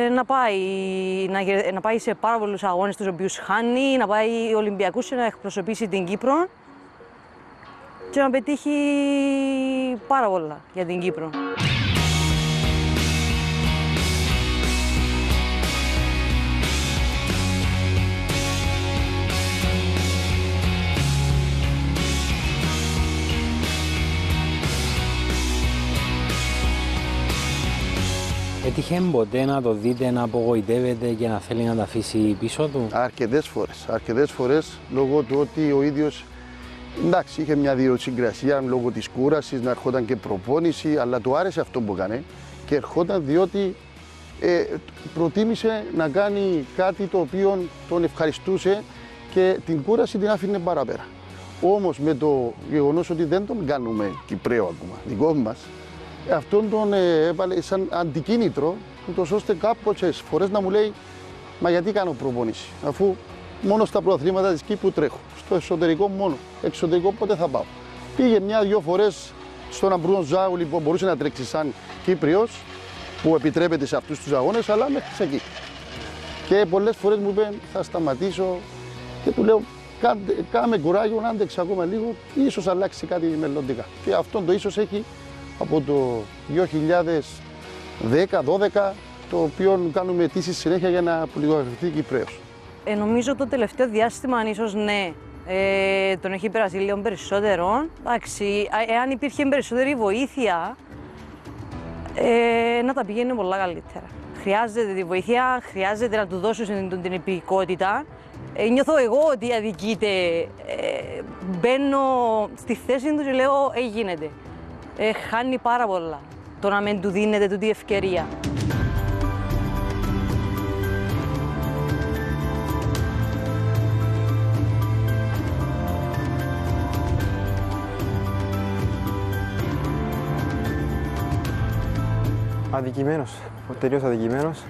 Να πάει σε πάρα πολλούς αγώνες τους οποίους χάνει, να πάει Ολυμπιακούς και να εκπροσωπήσει την Κύπρο και να πετύχει πάρα πολλά για την Κύπρο. Έτυχε ποτέ να το δείτε να απογοητεύεται και να θέλει να τα αφήσει πίσω του? Αρκετές φορές, λόγω του ότι ο ίδιος, εντάξει, είχε μια ιδιοσυγκρασία λόγω της κούρασης, να ερχόταν και προπόνηση, αλλά του άρεσε αυτό που έκανε και ερχόταν διότι προτίμησε να κάνει κάτι το οποίο τον ευχαριστούσε και την κούραση την άφηνε παραπέρα. Όμως με το γεγονός ότι δεν τον κάνουμε Κυπραίο ακόμα, δικό μας, αυτόν τον έβαλε σαν αντικίνητρο, ούτως ώστε κάποιες φορές να μου λέει «Μα γιατί κάνω προπόνηση, αφού μόνο στα πρωταθλήματα της Κύπρου τρέχω, στο εσωτερικό μόνο, εξωτερικό πότε θα πάω». Πήγε μια-δυο φορές στον Αμπρούον Ζάουλη που μπορούσε να τρέξει σαν Κύπριος, που επιτρέπεται σε αυτούς τους αγώνες, αλλά μέχρι εκεί. Και πολλές φορές μου είπε «Θα σταματήσω» και του λέω «Κάμε κουράγιο, να άντεξε ακόμα λίγο, ίσως αλλάξει κάτι μελλοντικά». Και αυτό το ίσως έχει από το 2010-2012, το οποίο κάνουμε αιτήσεις συνέχεια για να πολυγραφηθεί Κυπραίος. Νομίζω το τελευταίο διάστημα, ίσως ναι, τον έχει περάσει λίγο περισσότερο. Εντάξει, εάν υπήρχε περισσότερη βοήθεια, να τα πηγαίνει πολλά καλύτερα. Χρειάζεται τη βοήθεια, χρειάζεται να του δώσουν την επικότητα. Νιώθω εγώ ότι αδικείται. Μπαίνω στη θέση του και λέω γίνεται. Χάνει πάρα πολλά το να μην του δίνεται τούτη ευκαιρία. Αδικημένος, τελείως αδικημένος.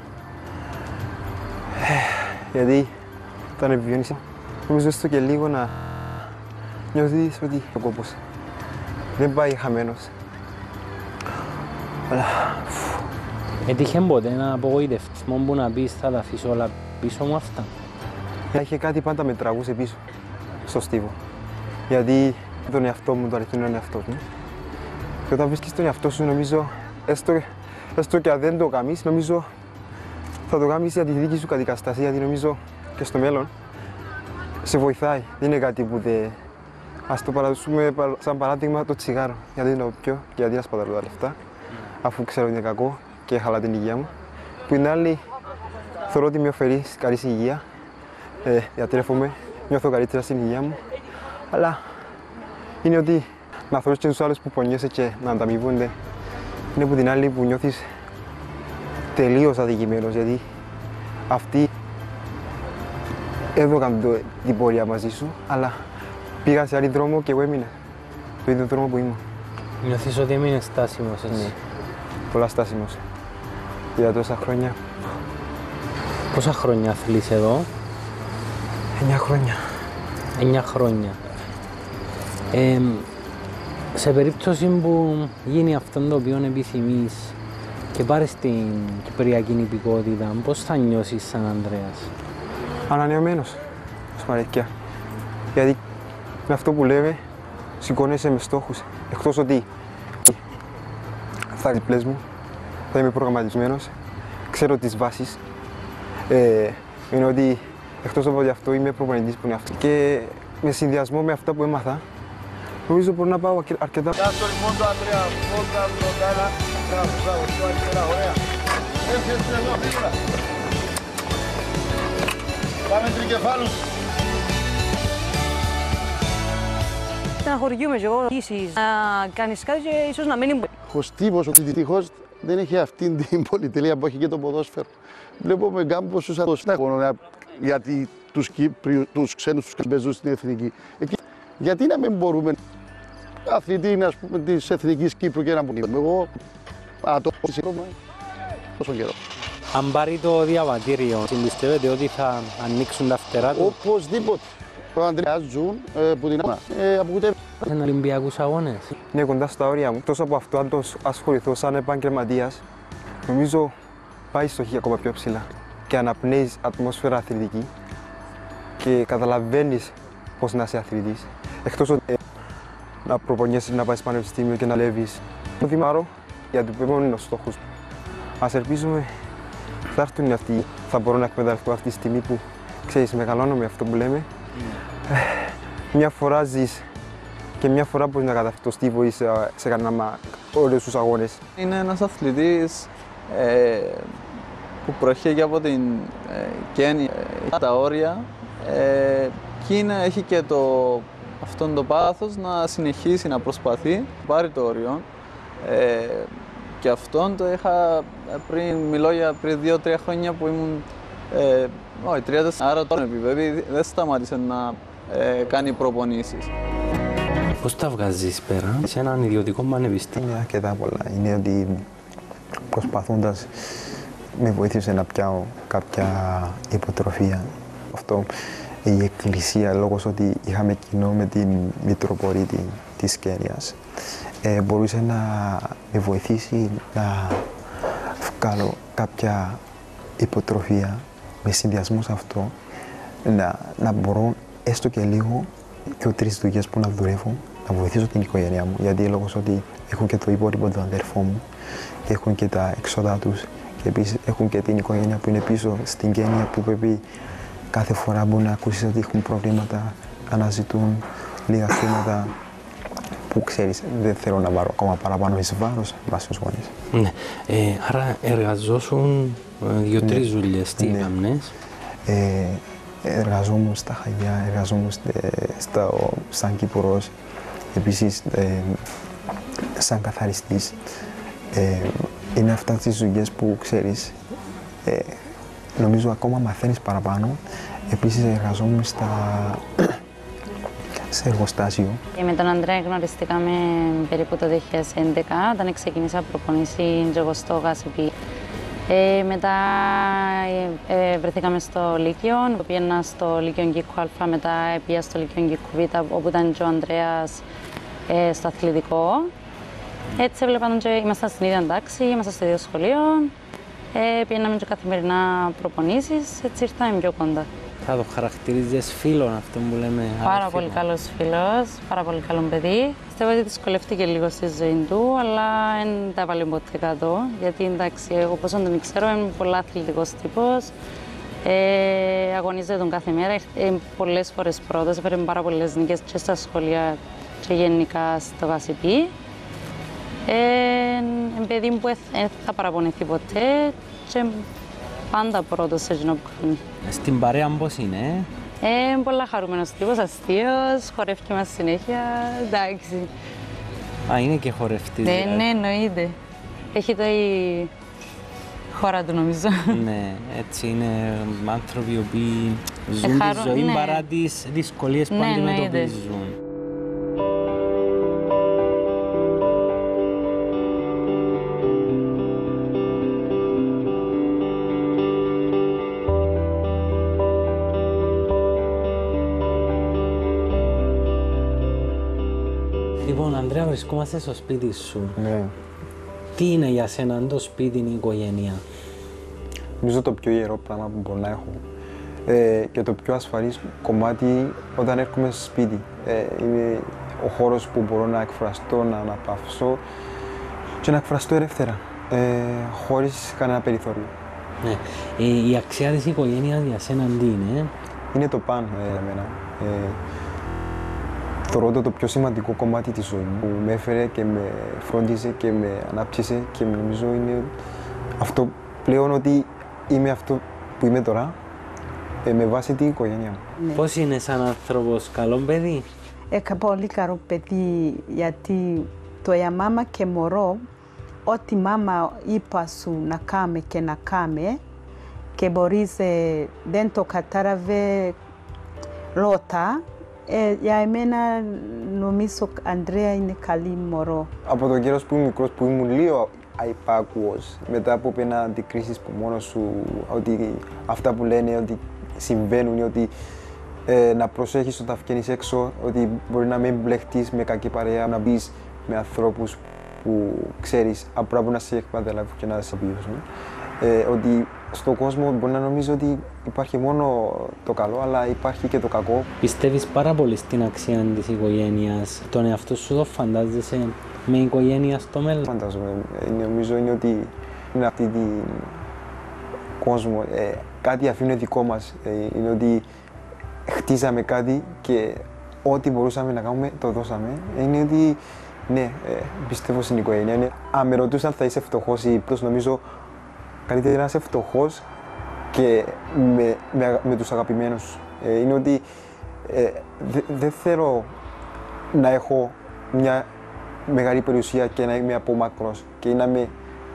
Γιατί όταν επιβιώνεις, νομίζω έστω και λίγο να νιώθεις ότι ο κόπος δεν πάει χαμένος. Αλλά... Έτυχε ποτέ ένα απογοητευτισμό που να πεις θα τα αφήσω όλα πίσω μου αυτά? Είχε κάτι πάντα με τραβούσε πίσω, στο στίβο. Γιατί τον εαυτό μου, το αληθινό είναι εαυτός μου. Και όταν βρίσκεις τον εαυτό σου, νομίζω, έστω και αν δεν το κάνεις, νομίζω θα το κάνεις για τη δική σου κατοικαστασία, γιατί νομίζω και στο μέλλον σε βοηθάει. Δεν είναι κάτι που δεν... Ας το παραδείγουμε σαν παράδειγμα το τσιγάρο. Γιατί δεν το πιω και γιατί να σπαταλώ τα λεφτά, αφού ξέρω ότι είναι κακό και χαλά την υγεία μου. Που είναι άλλη, θεωρώ ότι με ωφελεί καλή υγεία, διατρέφομαι, νιώθω καλύτερα στην υγεία μου. Αλλά είναι ότι να θεωρείς και τους άλλους που πονιέσαι και να ανταμοιβούνται. Είναι που την άλλη που νιώθεις τελείως αδικημένος, γιατί αυτοί έδωκαν την πορεία μαζί σου, αλλά πήγαν σε άλλο δρόμο και εγώ έμεινα το ίδιο δρόμο που ήμουν. Νιώθεις ότι έμεινες στάσιμος έτσι? Ναι, πολλά στάσιμος για τόσα χρόνια. Πόσα χρόνια αθλείς εδώ? 9 χρόνια. 9 χρόνια. Σε περίπτωση που γίνει αυτό το οποίο επιθυμείς και πάρεις την κυπριακή υπηκότητα, πώς θα νιώσεις σαν Ανδρέας? Ανανεωμένος, σμαρικιά. Γιατί με αυτό που λέμε, σηκώνεσαι με στόχους. Εκτός ότι θα διπλές μου, θα είμαι προγραμματισμένος, ξέρω τις βάσεις. Είναι ότι εκτός από αυτό είμαι προπονητής που είναι αυτό. Και με συνδυασμό με αυτά που έμαθα, νομίζω μπορώ να πάω αρκετά. Γεια στο λοιπόν του Ανδρέα, πρώτα μπροστά, μπράβο, πιο αριστερά, ωραία. Έρχεσαι εδώ, φύγρα. Πάμε τρικεφάλους. Στεναχωριούμαι και εγώ να κάνεις κάτι και ίσως να μην είναι. Ο Στίβος, ότι δυστυχώς δεν έχει αυτή την πολυτελεία που έχει και το ποδόσφαιρο. Βλέπω με κάμπος τους ατοστάχων, γιατί τους ξένους τους παίζουν στην εθνική. Γιατί να μην μπορούμε αθλητή της Εθνικής Κύπρου και να μπορούμε. Εγώ τόσο καιρό. Αν πάρει το διαβατήριο, πιστεύετε ότι θα ανοίξουν τα φτερά του? Οπωσδήποτε. Ο Ανδρέας Ζουν που την αποκτεύει. Είναι Ολυμπιακούς αγώνες. Είναι κοντά στα όρια μου. Εκτός από αυτό, αν το ασχοληθώ σαν επαγγελματίας, νομίζω πάει στο χ ακόμα πιο ψηλά. Και αναπνέεις ατμόσφαιρα αθλητική και καταλαβαίνεις πώς να είσαι αθλητής. Εκτός ότι να προπονιέσαι, να πάεις πανεπιστήμιο και να λέβεις. Το θυμάρω για το επόμενο είναι ο στόχος μου. Ας ελπίζουμε θα έρθουν αυτοί, θα μπορώ να εκμεταλλευτώ αυτή τη στιγμή που ξέρεις, μεγαλώνω με αυτό που λέμε. Μια φορά ζεις και μια φορά μπορείς να καταφέρεις το Στίβο ή σε κανένα όλους τους αγώνες. Είναι ένας αθλητής που προέρχεται από την γέννη τα όρια και έχει και αυτόν το πάθος να συνεχίσει να προσπαθεί, πάρει το όριο. και αυτόν το είχα μιλώ για πριν 2-3 χρόνια που ήμουν, όχι 3-4, άρα τώρα επειδή δεν σταμάτησε να κάνει προπονήσεις. Πώς τα βγάζεις πέρα σε έναν ιδιωτικό πανεπιστήμιο? Είναι αρκετά πολλά. Είναι ότι προσπαθώντας με βοήθησε να πιάω κάποια υποτροφία. Αυτό η Εκκλησία, λόγω ότι είχαμε κοινό με την Μητροπολίτη της Κένιας, μπορούσε να με βοηθήσει να βγάλω κάποια υποτροφία με συνδυασμό σε αυτό, να μπορώ έστω και λίγο 2-3 δουλειές που να δουλεύω, να βοηθήσω την οικογένειά μου, γιατί λόγω ότι έχουν και το υπόλοιπο του αδερφού μου και έχουν και τα έξοδα τους και επίσης έχουν και την οικογένεια που είναι πίσω στην Κένια που πρέπει κάθε φορά που να ακούσεις ότι έχουν προβλήματα, αναζητούν λίγα χρήματα που ξέρεις, δεν θέλω να πάρω ακόμα παραπάνω εις βάρος στους γονείς. Ναι. Άρα εργαζόσουν 2-3 δουλειές, τι έκαμνες? Εργαζόμουν στα Χαγιά, εργαζόμουν σαν Κύπουρος, επίσης σαν καθαριστής. Είναι αυτά τις δουλειές που ξέρεις, νομίζω ακόμα μαθαίνεις παραπάνω. Επίσης εργαζόμουν σε εργοστάσιο. Με τον Ανδρέα γνωριστήκαμε περίπου το 2011, όταν ξεκίνησα προπονήσεις και εγώ στο Γασιπί. Μετά βρεθήκαμε στο Λύκειο, πήγαινα στο Λύκειο Γκίκου Α, μετά πήγα στο Λύκειο Γκίκου Β, όπου ήταν και ο Ανδρέας στο αθλητικό. Έτσι έβλεπαν και ήμασταν στην ίδια τάξη, ήμασταν στο ίδιο σχολείο, πήγαιναμε και καθημερινά προπονήσεις, έτσι ήρθαμε πιο κοντά. Θα το χαρακτηρίζεις φίλον αυτό που λέμε? Πάρα πολύ καλός φίλος, πάρα πολύ καλό παιδί. Πιστεύω ότι δυσκολεύτηκε λίγο στη ζωή του, αλλά δεν τα έβαλε ποτέ κάτω. Γιατί εντάξει, εγώ όπως τον ξέρω, είμαι πολύ αθλητικός τύπος. Αγωνίζεται τον κάθε μέρα, πολλές φορές πρώτος, έφερε πάρα πολλές νίκες και στα σχολεία και γενικά στο Γασιπί. Είναι παιδί που δεν θα παραπονεθεί ποτέ και πάντα πρώτος σε εκείνο που κάνει. Στην παρέα πώς είναι? Πολλά χαρούμενος τύπος, αστείος, χορεύει μας συνέχεια, εντάξει. Α, είναι και χορευτής? Ναι, εννοείται. Έχει το η χώρα του νομίζω. Ναι, έτσι είναι άνθρωποι οι οποίοι ζουν τη ζωή παρά τις δυσκολίες που αντιμετωπίζουν. Λοιπόν, Ανδρέα, βρισκόμαστε στο σπίτι σου. Ναι. Τι είναι για σένα το σπίτι, η οικογένεια? Νομίζω το πιο ιερό πράγμα που μπορώ να έχω και το πιο ασφαλής κομμάτι όταν έρχομαι στο σπίτι. Είναι ο χώρος που μπορώ να εκφραστώ, να αναπαυσώ και να εκφραστώ ελεύθερα, χωρίς κανένα περιθώριο. Ναι. Η αξία της οικογένειας για σένα τι είναι? Είναι το πάνω για μένα. Θεωρώ το πιο σημαντικό κομμάτι της ζωής μου, που με έφερε και με φρόντιζε και με ανάπτυξε και νομίζω είναι αυτό πλέον ότι είμαι αυτό που είμαι τώρα με βάση την οικογένεια μου. Ναι. Πώς είναι σαν άνθρωπος, καλό παιδί? Πολύ καλό παιδί, γιατί το για μάμα και μωρό, ό,τι μάμα είπα σου να κάμε και να κάμε και μπορείς δεν το κατάλαβε ρώτα. Για εμένα νομίζω Ανδρέα είναι καλή μωρό. Από τον καιρό που ήμουν μικρός, που ήμουν λίγο αϊπάκουος, μετά από ένα αντικρίσεις που μόνος σου, ότι αυτά που λένε ότι συμβαίνουν ή ότι να προσέχεις όταν βγαίνεις έξω, ότι μπορεί να μην μπλεχτείς με κακή παρέα, να μπεις με ανθρώπους που ξέρεις απλά που να σε εκμεταλλεύουν και να σε απειβούν. Ότι στον κόσμο μπορεί να νομίζω ότι υπάρχει μόνο το καλό, αλλά υπάρχει και το κακό. Πιστεύεις πάρα πολύ στην αξία της οικογένειας. Τον εαυτό σου το φαντάζεσαι με οικογένεια στο μέλλον? Φαντάζομαι. Νομίζω είναι ότι είναι αυτή την κόσμο. Κάτι αφήνει δικό μας. Είναι ότι χτίζαμε κάτι και ό,τι μπορούσαμε να κάνουμε το δώσαμε. Είναι ότι ναι, πιστεύω στην οικογένεια. Αν με ρωτούσαν θα είσαι φτωχός ή πλούς, νομίζω καλύτερα να είσαι φτωχός και με τους αγαπημένους. Είναι ότι δεν θέλω να έχω μια μεγάλη περιουσία και να είμαι απόμακρος και να είμαι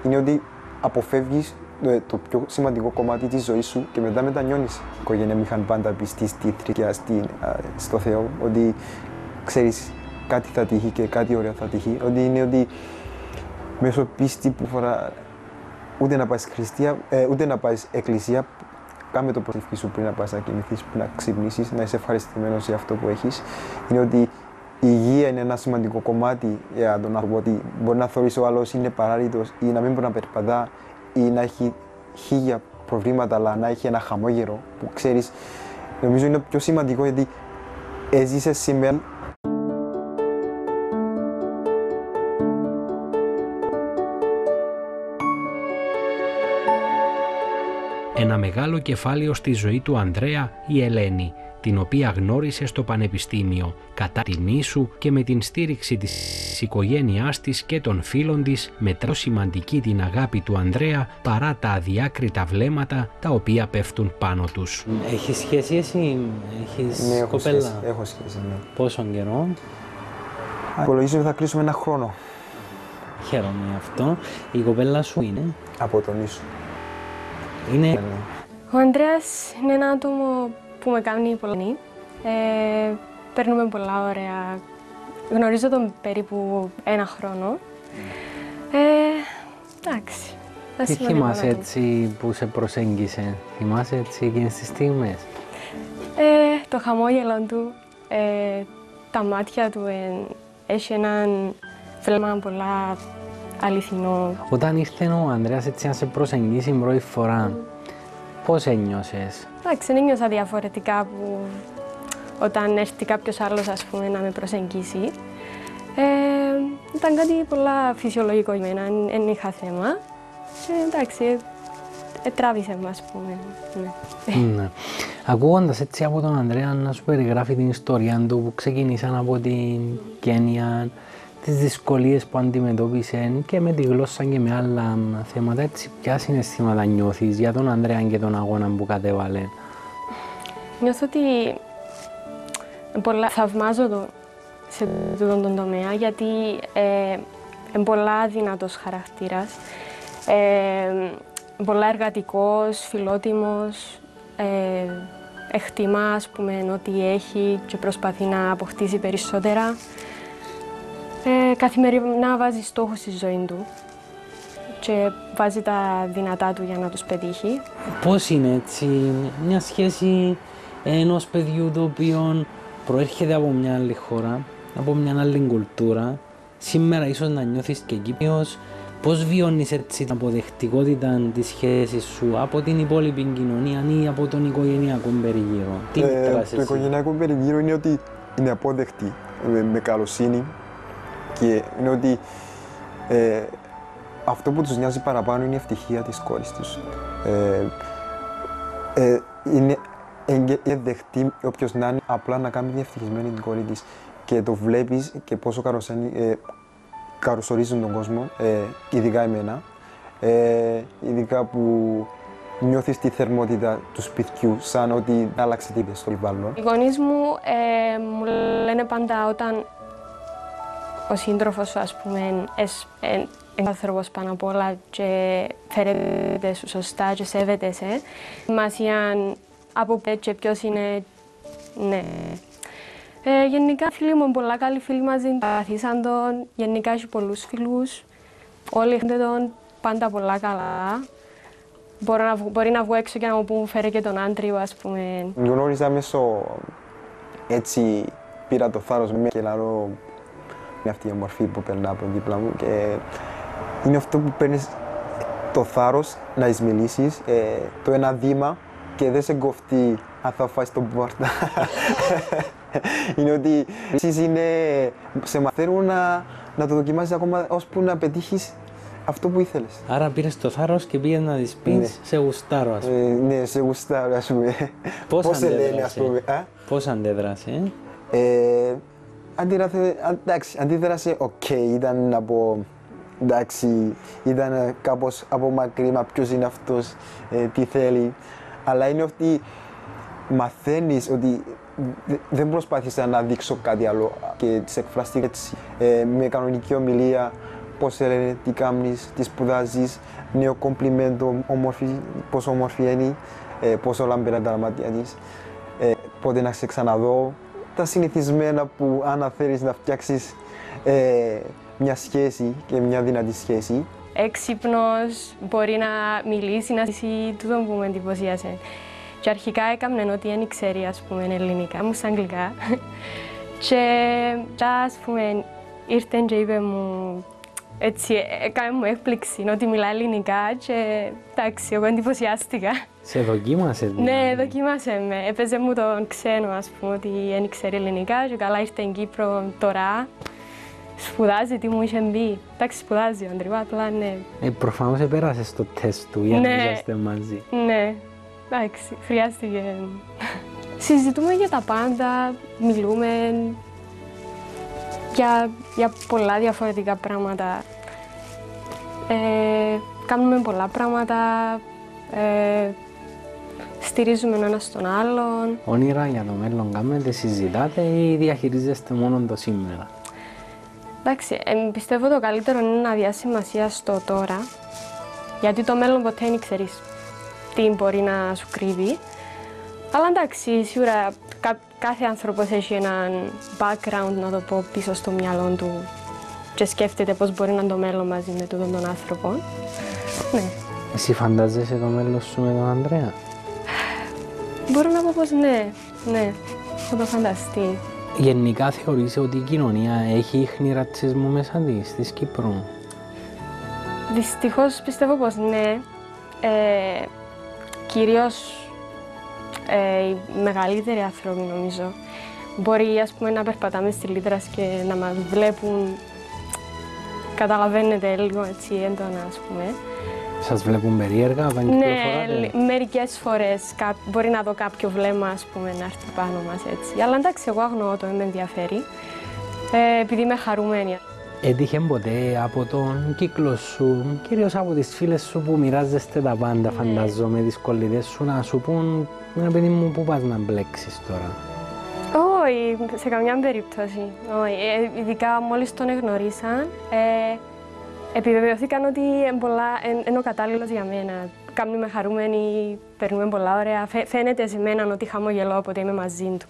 είναι ότι αποφεύγεις το πιο σημαντικό κομμάτι της ζωής σου και μετά μετανιώνεις. Η οικογένεια μου είχαν πάντα πιστεί στη θρησκεία, στο Θεό, ότι ξέρεις κάτι θα τύχει και κάτι ωραίο θα τύχει. Ότι είναι ότι μέσω πίστη που φορά ούτε να πας χριστία, ούτε να πας εκκλησία, κάμε το προσευχή σου πριν να πας να κοιμηθείς, πριν να ξυπνήσεις, να είσαι ευχαριστημένος για αυτό που έχεις. Είναι ότι η υγεία είναι ένα σημαντικό κομμάτι για τον άνθρωπο. Ότι μπορεί να θεωρείς ο άλλος είναι παράρρητος ή να μην μπορεί να περπατά ή να έχει 1000 προβλήματα, αλλά να έχει ένα χαμόγελο που ξέρεις. Νομίζω είναι πιο σημαντικό γιατί έζησες σήμερα. Ένα μεγάλο κεφάλαιο στη ζωή του Ανδρέα η Ελένη, την οποία γνώρισε στο πανεπιστήμιο, κατά την ίσου και με την στήριξη της οικογένειάς της και των φίλων της, μετρά σημαντική την αγάπη του Ανδρέα παρά τα αδιάκριτα βλέμματα τα οποία πέφτουν πάνω τους. Έχεις σχέση εσύ, έχεις Ναι, κοπέλα? Έχω σχέση, ναι. Πόσον καιρό? Υπολογίζω ότι θα κλείσουμε ένα χρόνο. Χαίρομαι γι' αυτό. Η κοπέλα σου είναι? Από τον ίσο. Είναι... Ο Ανδρέας είναι ένα άτομο που με κάνει πολύ. Παίρνουμε πολλά ωραία. Γνωρίζω τον περίπου 1 χρόνο. Εντάξει. Τι θυμάσαι έτσι που σε προσέγγισε? Θυμάσαι έτσι εκείνες τις στιγμές? Το χαμόγελο του, τα μάτια του, έχει έναν βλέμμα πολλά αληθινό. Όταν ήρθε ο Ανδρέας έτσι να σε προσεγγίσει πρώτη φορά, πώς ένιωσες? Εντάξει, δεν ένιωσα διαφορετικά που όταν έρθει κάποιος άλλος, ας πούμε, να με προσεγγίσει. Ήταν κάτι πολλά φυσιολογικό για μένα, δεν είχα θέμα. Εντάξει, τράβησε με, ας πούμε. Ναι. Ακούγοντας έτσι από τον Ανδρέα να σου περιγράφει την ιστορία του που ξεκίνησαν από την Κένια, τις δυσκολίες που αντιμετώπισε και με τη γλώσσα και με άλλα θέματα, έτσι ποια συναισθήματα νιώθεις για τον Ανδρέα και τον αγώνα που κατέβαλε? Νιώθω ότι πολλά θαυμάζω το σε αυτόν τον τομέα, γιατί είναι πολλά δυνατός χαρακτήρας, πολλά εργατικός, φιλότιμος, εκτιμά, ας πούμε, ό,τι έχει και προσπαθεί να αποκτήσει περισσότερα. Καθημερινά βάζει στόχους στη ζωή του και βάζει τα δυνατά του για να τους πετύχει. Πώς είναι έτσι μια σχέση ενός παιδιού το οποίο προέρχεται από μια άλλη χώρα, από μια άλλη κουλτούρα, σήμερα ίσως να νιώθεις και Κύπριος, πώς βιώνεις έτσι την αποδεκτικότητα της σχέσης σου από την υπόλοιπη κοινωνία ή από τον οικογενειακό περιγύρο? Τι μετράς εσύ? Το οικογενειακό περιγύρο είναι ότι είναι απόδεκτη με καλοσύνη και είναι ότι αυτό που τους νοιάζει παραπάνω είναι η ευτυχία της κόρης τους. Είναι δεχτή όποιος να είναι απλά να κάνει την ευτυχισμένη την κόρη της και το βλέπεις και πόσο καλωσορίζουν τον κόσμο, ειδικά εμένα, ειδικά που νιώθεις τη θερμότητα του σπιτιού σαν ότι άλλαξε τίποτα στο περιβάλλον. Οι γονείς μου μου λένε πάντα όταν ο σύντροφος σου, ας πούμε, είναι άνθρωπος πάνω απ' όλα και φέρεται σου σωστά και σέβεται σε, σημασία από και ποιος είναι, ναι. Γενικά φίλοι μου, πολλά καλοί φίλοι μαζί, καθίσαν τον, γενικά έχει πολλούς φίλους, όλοι έχετε τον πάντα πολλά καλά. Μπορεί να βγω έξω και να μου πούν φέρε και τον άντριο, ας πούμε. Γνώριζα μέσω, έτσι πήρα το θάρρος με και λαρώ με αυτή η ομορφή που περνά από δίπλα μου και είναι αυτό που παίρνεις το θάρρος να της μιλήσεις, το ένα βήμα και δεν σε κοφτεί αν θα φάεις τον πόρτα. Είναι ότι εσείς σε μαθαίνουν να το δοκιμάσεις ακόμα ώσπου να πετύχεις αυτό που ήθελες. Άρα πήρες το θάρρος και πήγες να της πεις, ναι, σε γουστάρω, ας πούμε. Ναι, σε γουστάρω, ας πούμε. Πώς σε λένε, ας πούμε. Πώς αντέδρασε? Αντίδρασε οκ, ήταν να πω, εντάξει, ήταν κάπως από μακρύ, μα ποιος είναι αυτός, τι θέλει. Αλλά είναι ότι μαθαίνεις ότι δεν προσπάθησα να δείξω κάτι άλλο και της εκφραστήκα έτσι με κανονική ομιλία πώς σε λένε, τι κάνεις, τι σπουδάζεις, νέο κομπλιμέντο, πόσο όμορφη είναι, πόσο λαμπερά τα μάτια της, πότε να σε ξαναδώ. Τα συνηθισμένα που αν θέλεις να φτιάξεις μια σχέση και μια δυνατή σχέση. Έξυπνος, μπορεί να μιλήσει, να ζήσει τούτο που με εντυπωσίασε. Και αρχικά έκαμνε ότι δεν ξέρει, ας πούμε, ελληνικά, μου στα αγγλικά. Και ας πούμε, ήρθε και είπε μου, έτσι, έκανε μου έκπληξη ότι μιλά ελληνικά και εντάξει, εγώ εντυπωσιάστηκα. Σε δοκίμασε δηλαδή? Ναι, δοκίμασε με. Έπαιζε μου τον ξένο, ας πούμε, ότι δεν ξέρει ελληνικά και καλά ήρθε στην Κύπρο τώρα. Σπουδάζει, τι μου είχε μπει. Εντάξει, σπουδάζει ο Αντρικό, απλά ναι. Προφανώς επέρασες το τεστ του για να είσαστε μαζί. Ναι, εντάξει, χρειάστηκε. Συζητούμε για τα πάντα, μιλούμε για πολλά διαφορετικά πράγματα. Κάνουμε πολλά πράγματα, στηρίζουμε ο ένας τον άλλον. Όνειρα για το μέλλον κάνετε, συζητάτε ή διαχειρίζεστε μόνο το σήμερα? Εντάξει, πιστεύω το καλύτερο είναι να διάσει σημασία στο τώρα, γιατί το μέλλον ποτέ δεν ξέρεις τι μπορεί να σου κρύβει. Αλλά εντάξει, σίγουρα κάθε άνθρωπος έχει έναν background, να το πω, πίσω στο μυαλό του και σκέφτεται πώς μπορεί να είναι το μέλλον μαζί με τον άνθρωπο. Ναι. Εσύ φαντάζεσαι το μέλλον σου με τον Ανδρέα? Μπορώ να πω πως ναι, θα το φανταστεί. Γενικά θεωρείς ότι η κοινωνία έχει ίχνη ρατσισμού μέσα της Κύπρου? Δυστυχώς πιστεύω πως ναι. Κυρίως οι μεγαλύτεροι άνθρωποι νομίζω. Μπορεί, ας πούμε, να περπατάμε στη Λύτρας και να μας βλέπουν, καταλαβαίνετε, λίγο έτσι έντονα, ας πούμε. Σας βλέπουν περίεργα όταν κυκλοφοράτε? Ναι, μερικές φορές μπορεί να δω κάποιο βλέμμα, ας πούμε, να έρθει πάνω μας έτσι. Αλλά εντάξει, εγώ αγνοώ το, δεν με ενδιαφέρει, επειδή είμαι χαρούμενη. Έτυχε ποτέ από τον κύκλο σου, κυρίως από τις φίλες σου που μοιράζεστε τα πάντα, φαντάζομαι, τις κολλητές σου, να σου πούν, ρε παιδί μου, πού πας να μπλέξεις τώρα? Όχι, σε καμιά περίπτωση. Όχι. Ειδικά μόλις τον εγνωρίσαν, επιβεβαιωθήκαν ότι είναι ο κατάλληλος για μένα. Κάνουμε χαρούμενοι, περνούμε πολλά ωραία. Φαίνεται σε μένα ότι χαμογελώ όποτε είμαι μαζί του.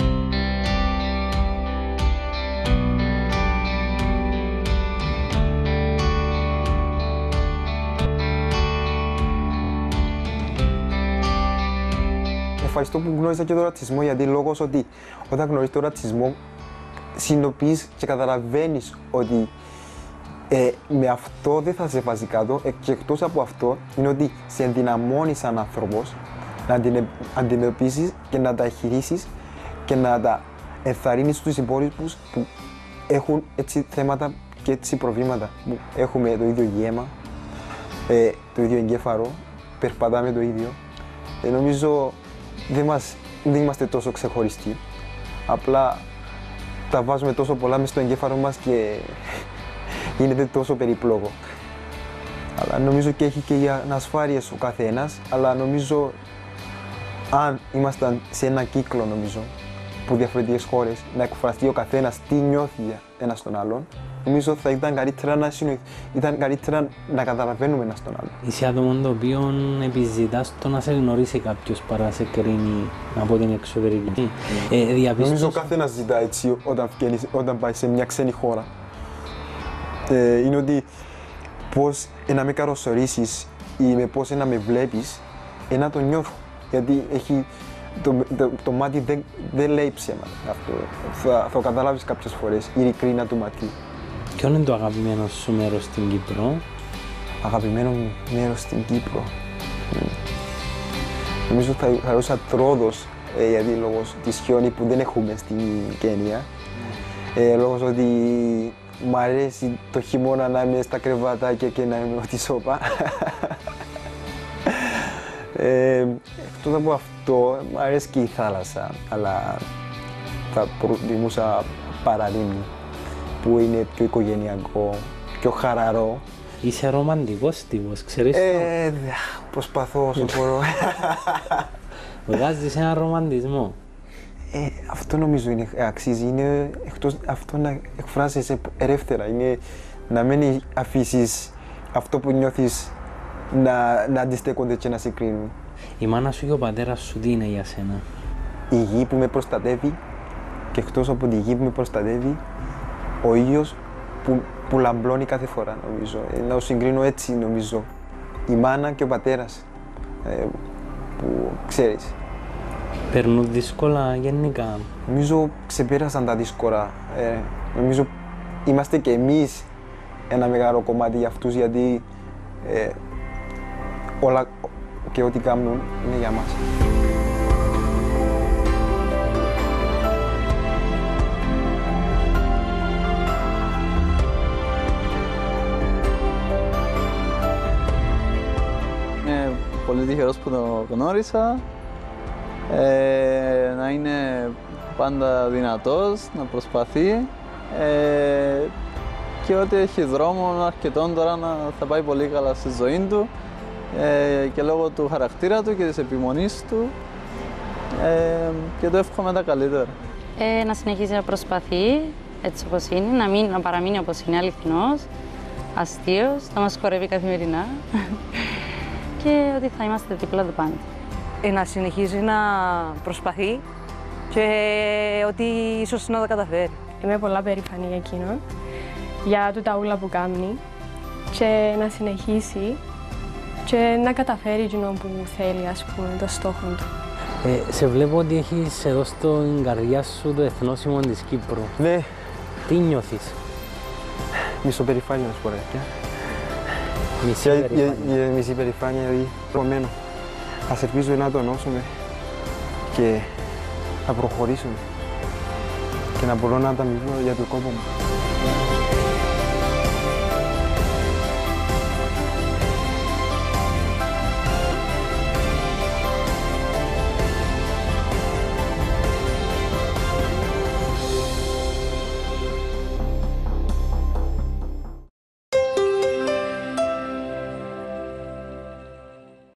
Ευχαριστώ που γνώρισα και τον ρατσισμό, γιατί λόγος ότι όταν γνωρίζεις τον ρατσισμό συνειδητοποιείς και καταλαβαίνεις ότι με αυτό δεν θα σε βάζει κάτω, και εκτός από αυτό είναι ότι σε ενδυναμώνει σαν άνθρωπος να την αντιμετωπίσεις και να τα χειρίσεις και να τα ενθαρρύνεις τους υπόλοιπους που έχουν έτσι θέματα και έτσι προβλήματα. Έχουμε το ίδιο γέμμα, το ίδιο εγκέφαλο, περπατάμε το ίδιο. Νομίζω δεν είμαστε τόσο ξεχωριστοί, απλά τα βάζουμε τόσο πολλά μες στο εγκέφαλο μας και γίνεται τόσο περιπλόκο. Αλλά νομίζω και έχει και για ασφάλειες ο καθένας, αλλά νομίζω αν ήμασταν σε ένα κύκλο, νομίζω, από διαφορετικές χώρες, να εκφραστεί ο καθένας τι νιώθει ένας τον άλλον, νομίζω θα ήταν καλύτερα να καταλαβαίνουμε ένας τον άλλον. Είσαι άτομο το οποίο επιζητάς το να σε γνωρίσει κάποιος παρά να σε κρίνει από την εξωτερική. Νομίζω ο καθένας ζητά έτσι όταν πάει σε μια ξένη χώρα. Είναι ότι πώς να με καλωσορίσεις ή με πώς να με βλέπεις, να το νιώθω. Γιατί το μάτι δεν λέει ψέμα αυτό. Θα το καταλάβεις κάποιες φορές, η ειλικρίνα του ματιού. Ποιο είναι το αγαπημένο σου μέρος στην Κύπρο? Αγαπημένο μου μέρος στην Κύπρο. Νομίζω θα ρωτούσα Τρόδος, γιατί λόγω της χιόνι που δεν έχουμε στην Κένια. Λόγω ότι μου αρέσει το χειμώνα να είμαι στα κρεβατάκια και να είμαι ό,τι σώπα. Εκτός από αυτό, μου αρέσει και η θάλασσα, αλλά θα προτιμούσα Παραλίμνη, που είναι πιο οικογενειακό, πιο χαραρό. Είσαι ρομαντικός τύπος, ξέρεις το? Προσπαθώ όσο μπορώ. Βγάζεις έναν ρομαντισμό. Αυτό νομίζω αξίζει, είναι εκτός αυτό να εκφράζεσαι ελεύθερα, είναι να μην αφήσεις αυτό που νιώθεις να αντιστέκονται και να σε κρίνουν. Η μάνα σου και ο πατέρας σου τι είναι για σένα? Η γη που με προστατεύει και εκτός από τη γη που με προστατεύει, ο ήλιος που λαμπλώνει κάθε φορά, νομίζω. Να το συγκρίνω έτσι, νομίζω. Η μάνα και ο πατέρας, που ξέρεις. Περνούν δύσκολα γενικά? Νομίζω ξεπέρασαν τα δύσκολα. Νομίζω είμαστε και εμείς ένα μεγάλο κομμάτι για αυτούς, γιατί όλα και ό,τι κάνουν είναι για μας. Είμαι πολύ τυχερός που το γνώρισα. Να είναι πάντα δυνατός, να προσπαθεί και ότι έχει δρόμο αρκετόν τώρα να θα πάει πολύ καλά στη ζωή του και λόγω του χαρακτήρα του και της επιμονής του και το εύχομαι τα καλύτερα. Να συνεχίζει να προσπαθεί έτσι όπως είναι, να παραμείνει όπως είναι, αληθινός, αστείος, να μας χορεύει καθημερινά και ότι θα είμαστε δίπλα του πάντα. Να συνεχίζει να προσπαθεί και ότι ίσως να τα καταφέρει. Είμαι πολλά περήφανη για εκείνον, για τούτα ούλα που κάνει και να συνεχίσει και να καταφέρει εκείνο που θέλει, ας πούμε, το στόχο του. Σε βλέπω ότι έχεις εδώ στην καρδιά σου το εθνόσημο της Κύπρου. Ναι. Τι νιώθεις? Μισοπερηφάνεια, να σου πω, ρε. Μισή περηφάνεια, δηλαδή προμένο. Ας ελπίζω να το ενώσουμε και να προχωρήσουμε και να μπορώ να τα μιλήσω για τον κόπο μου.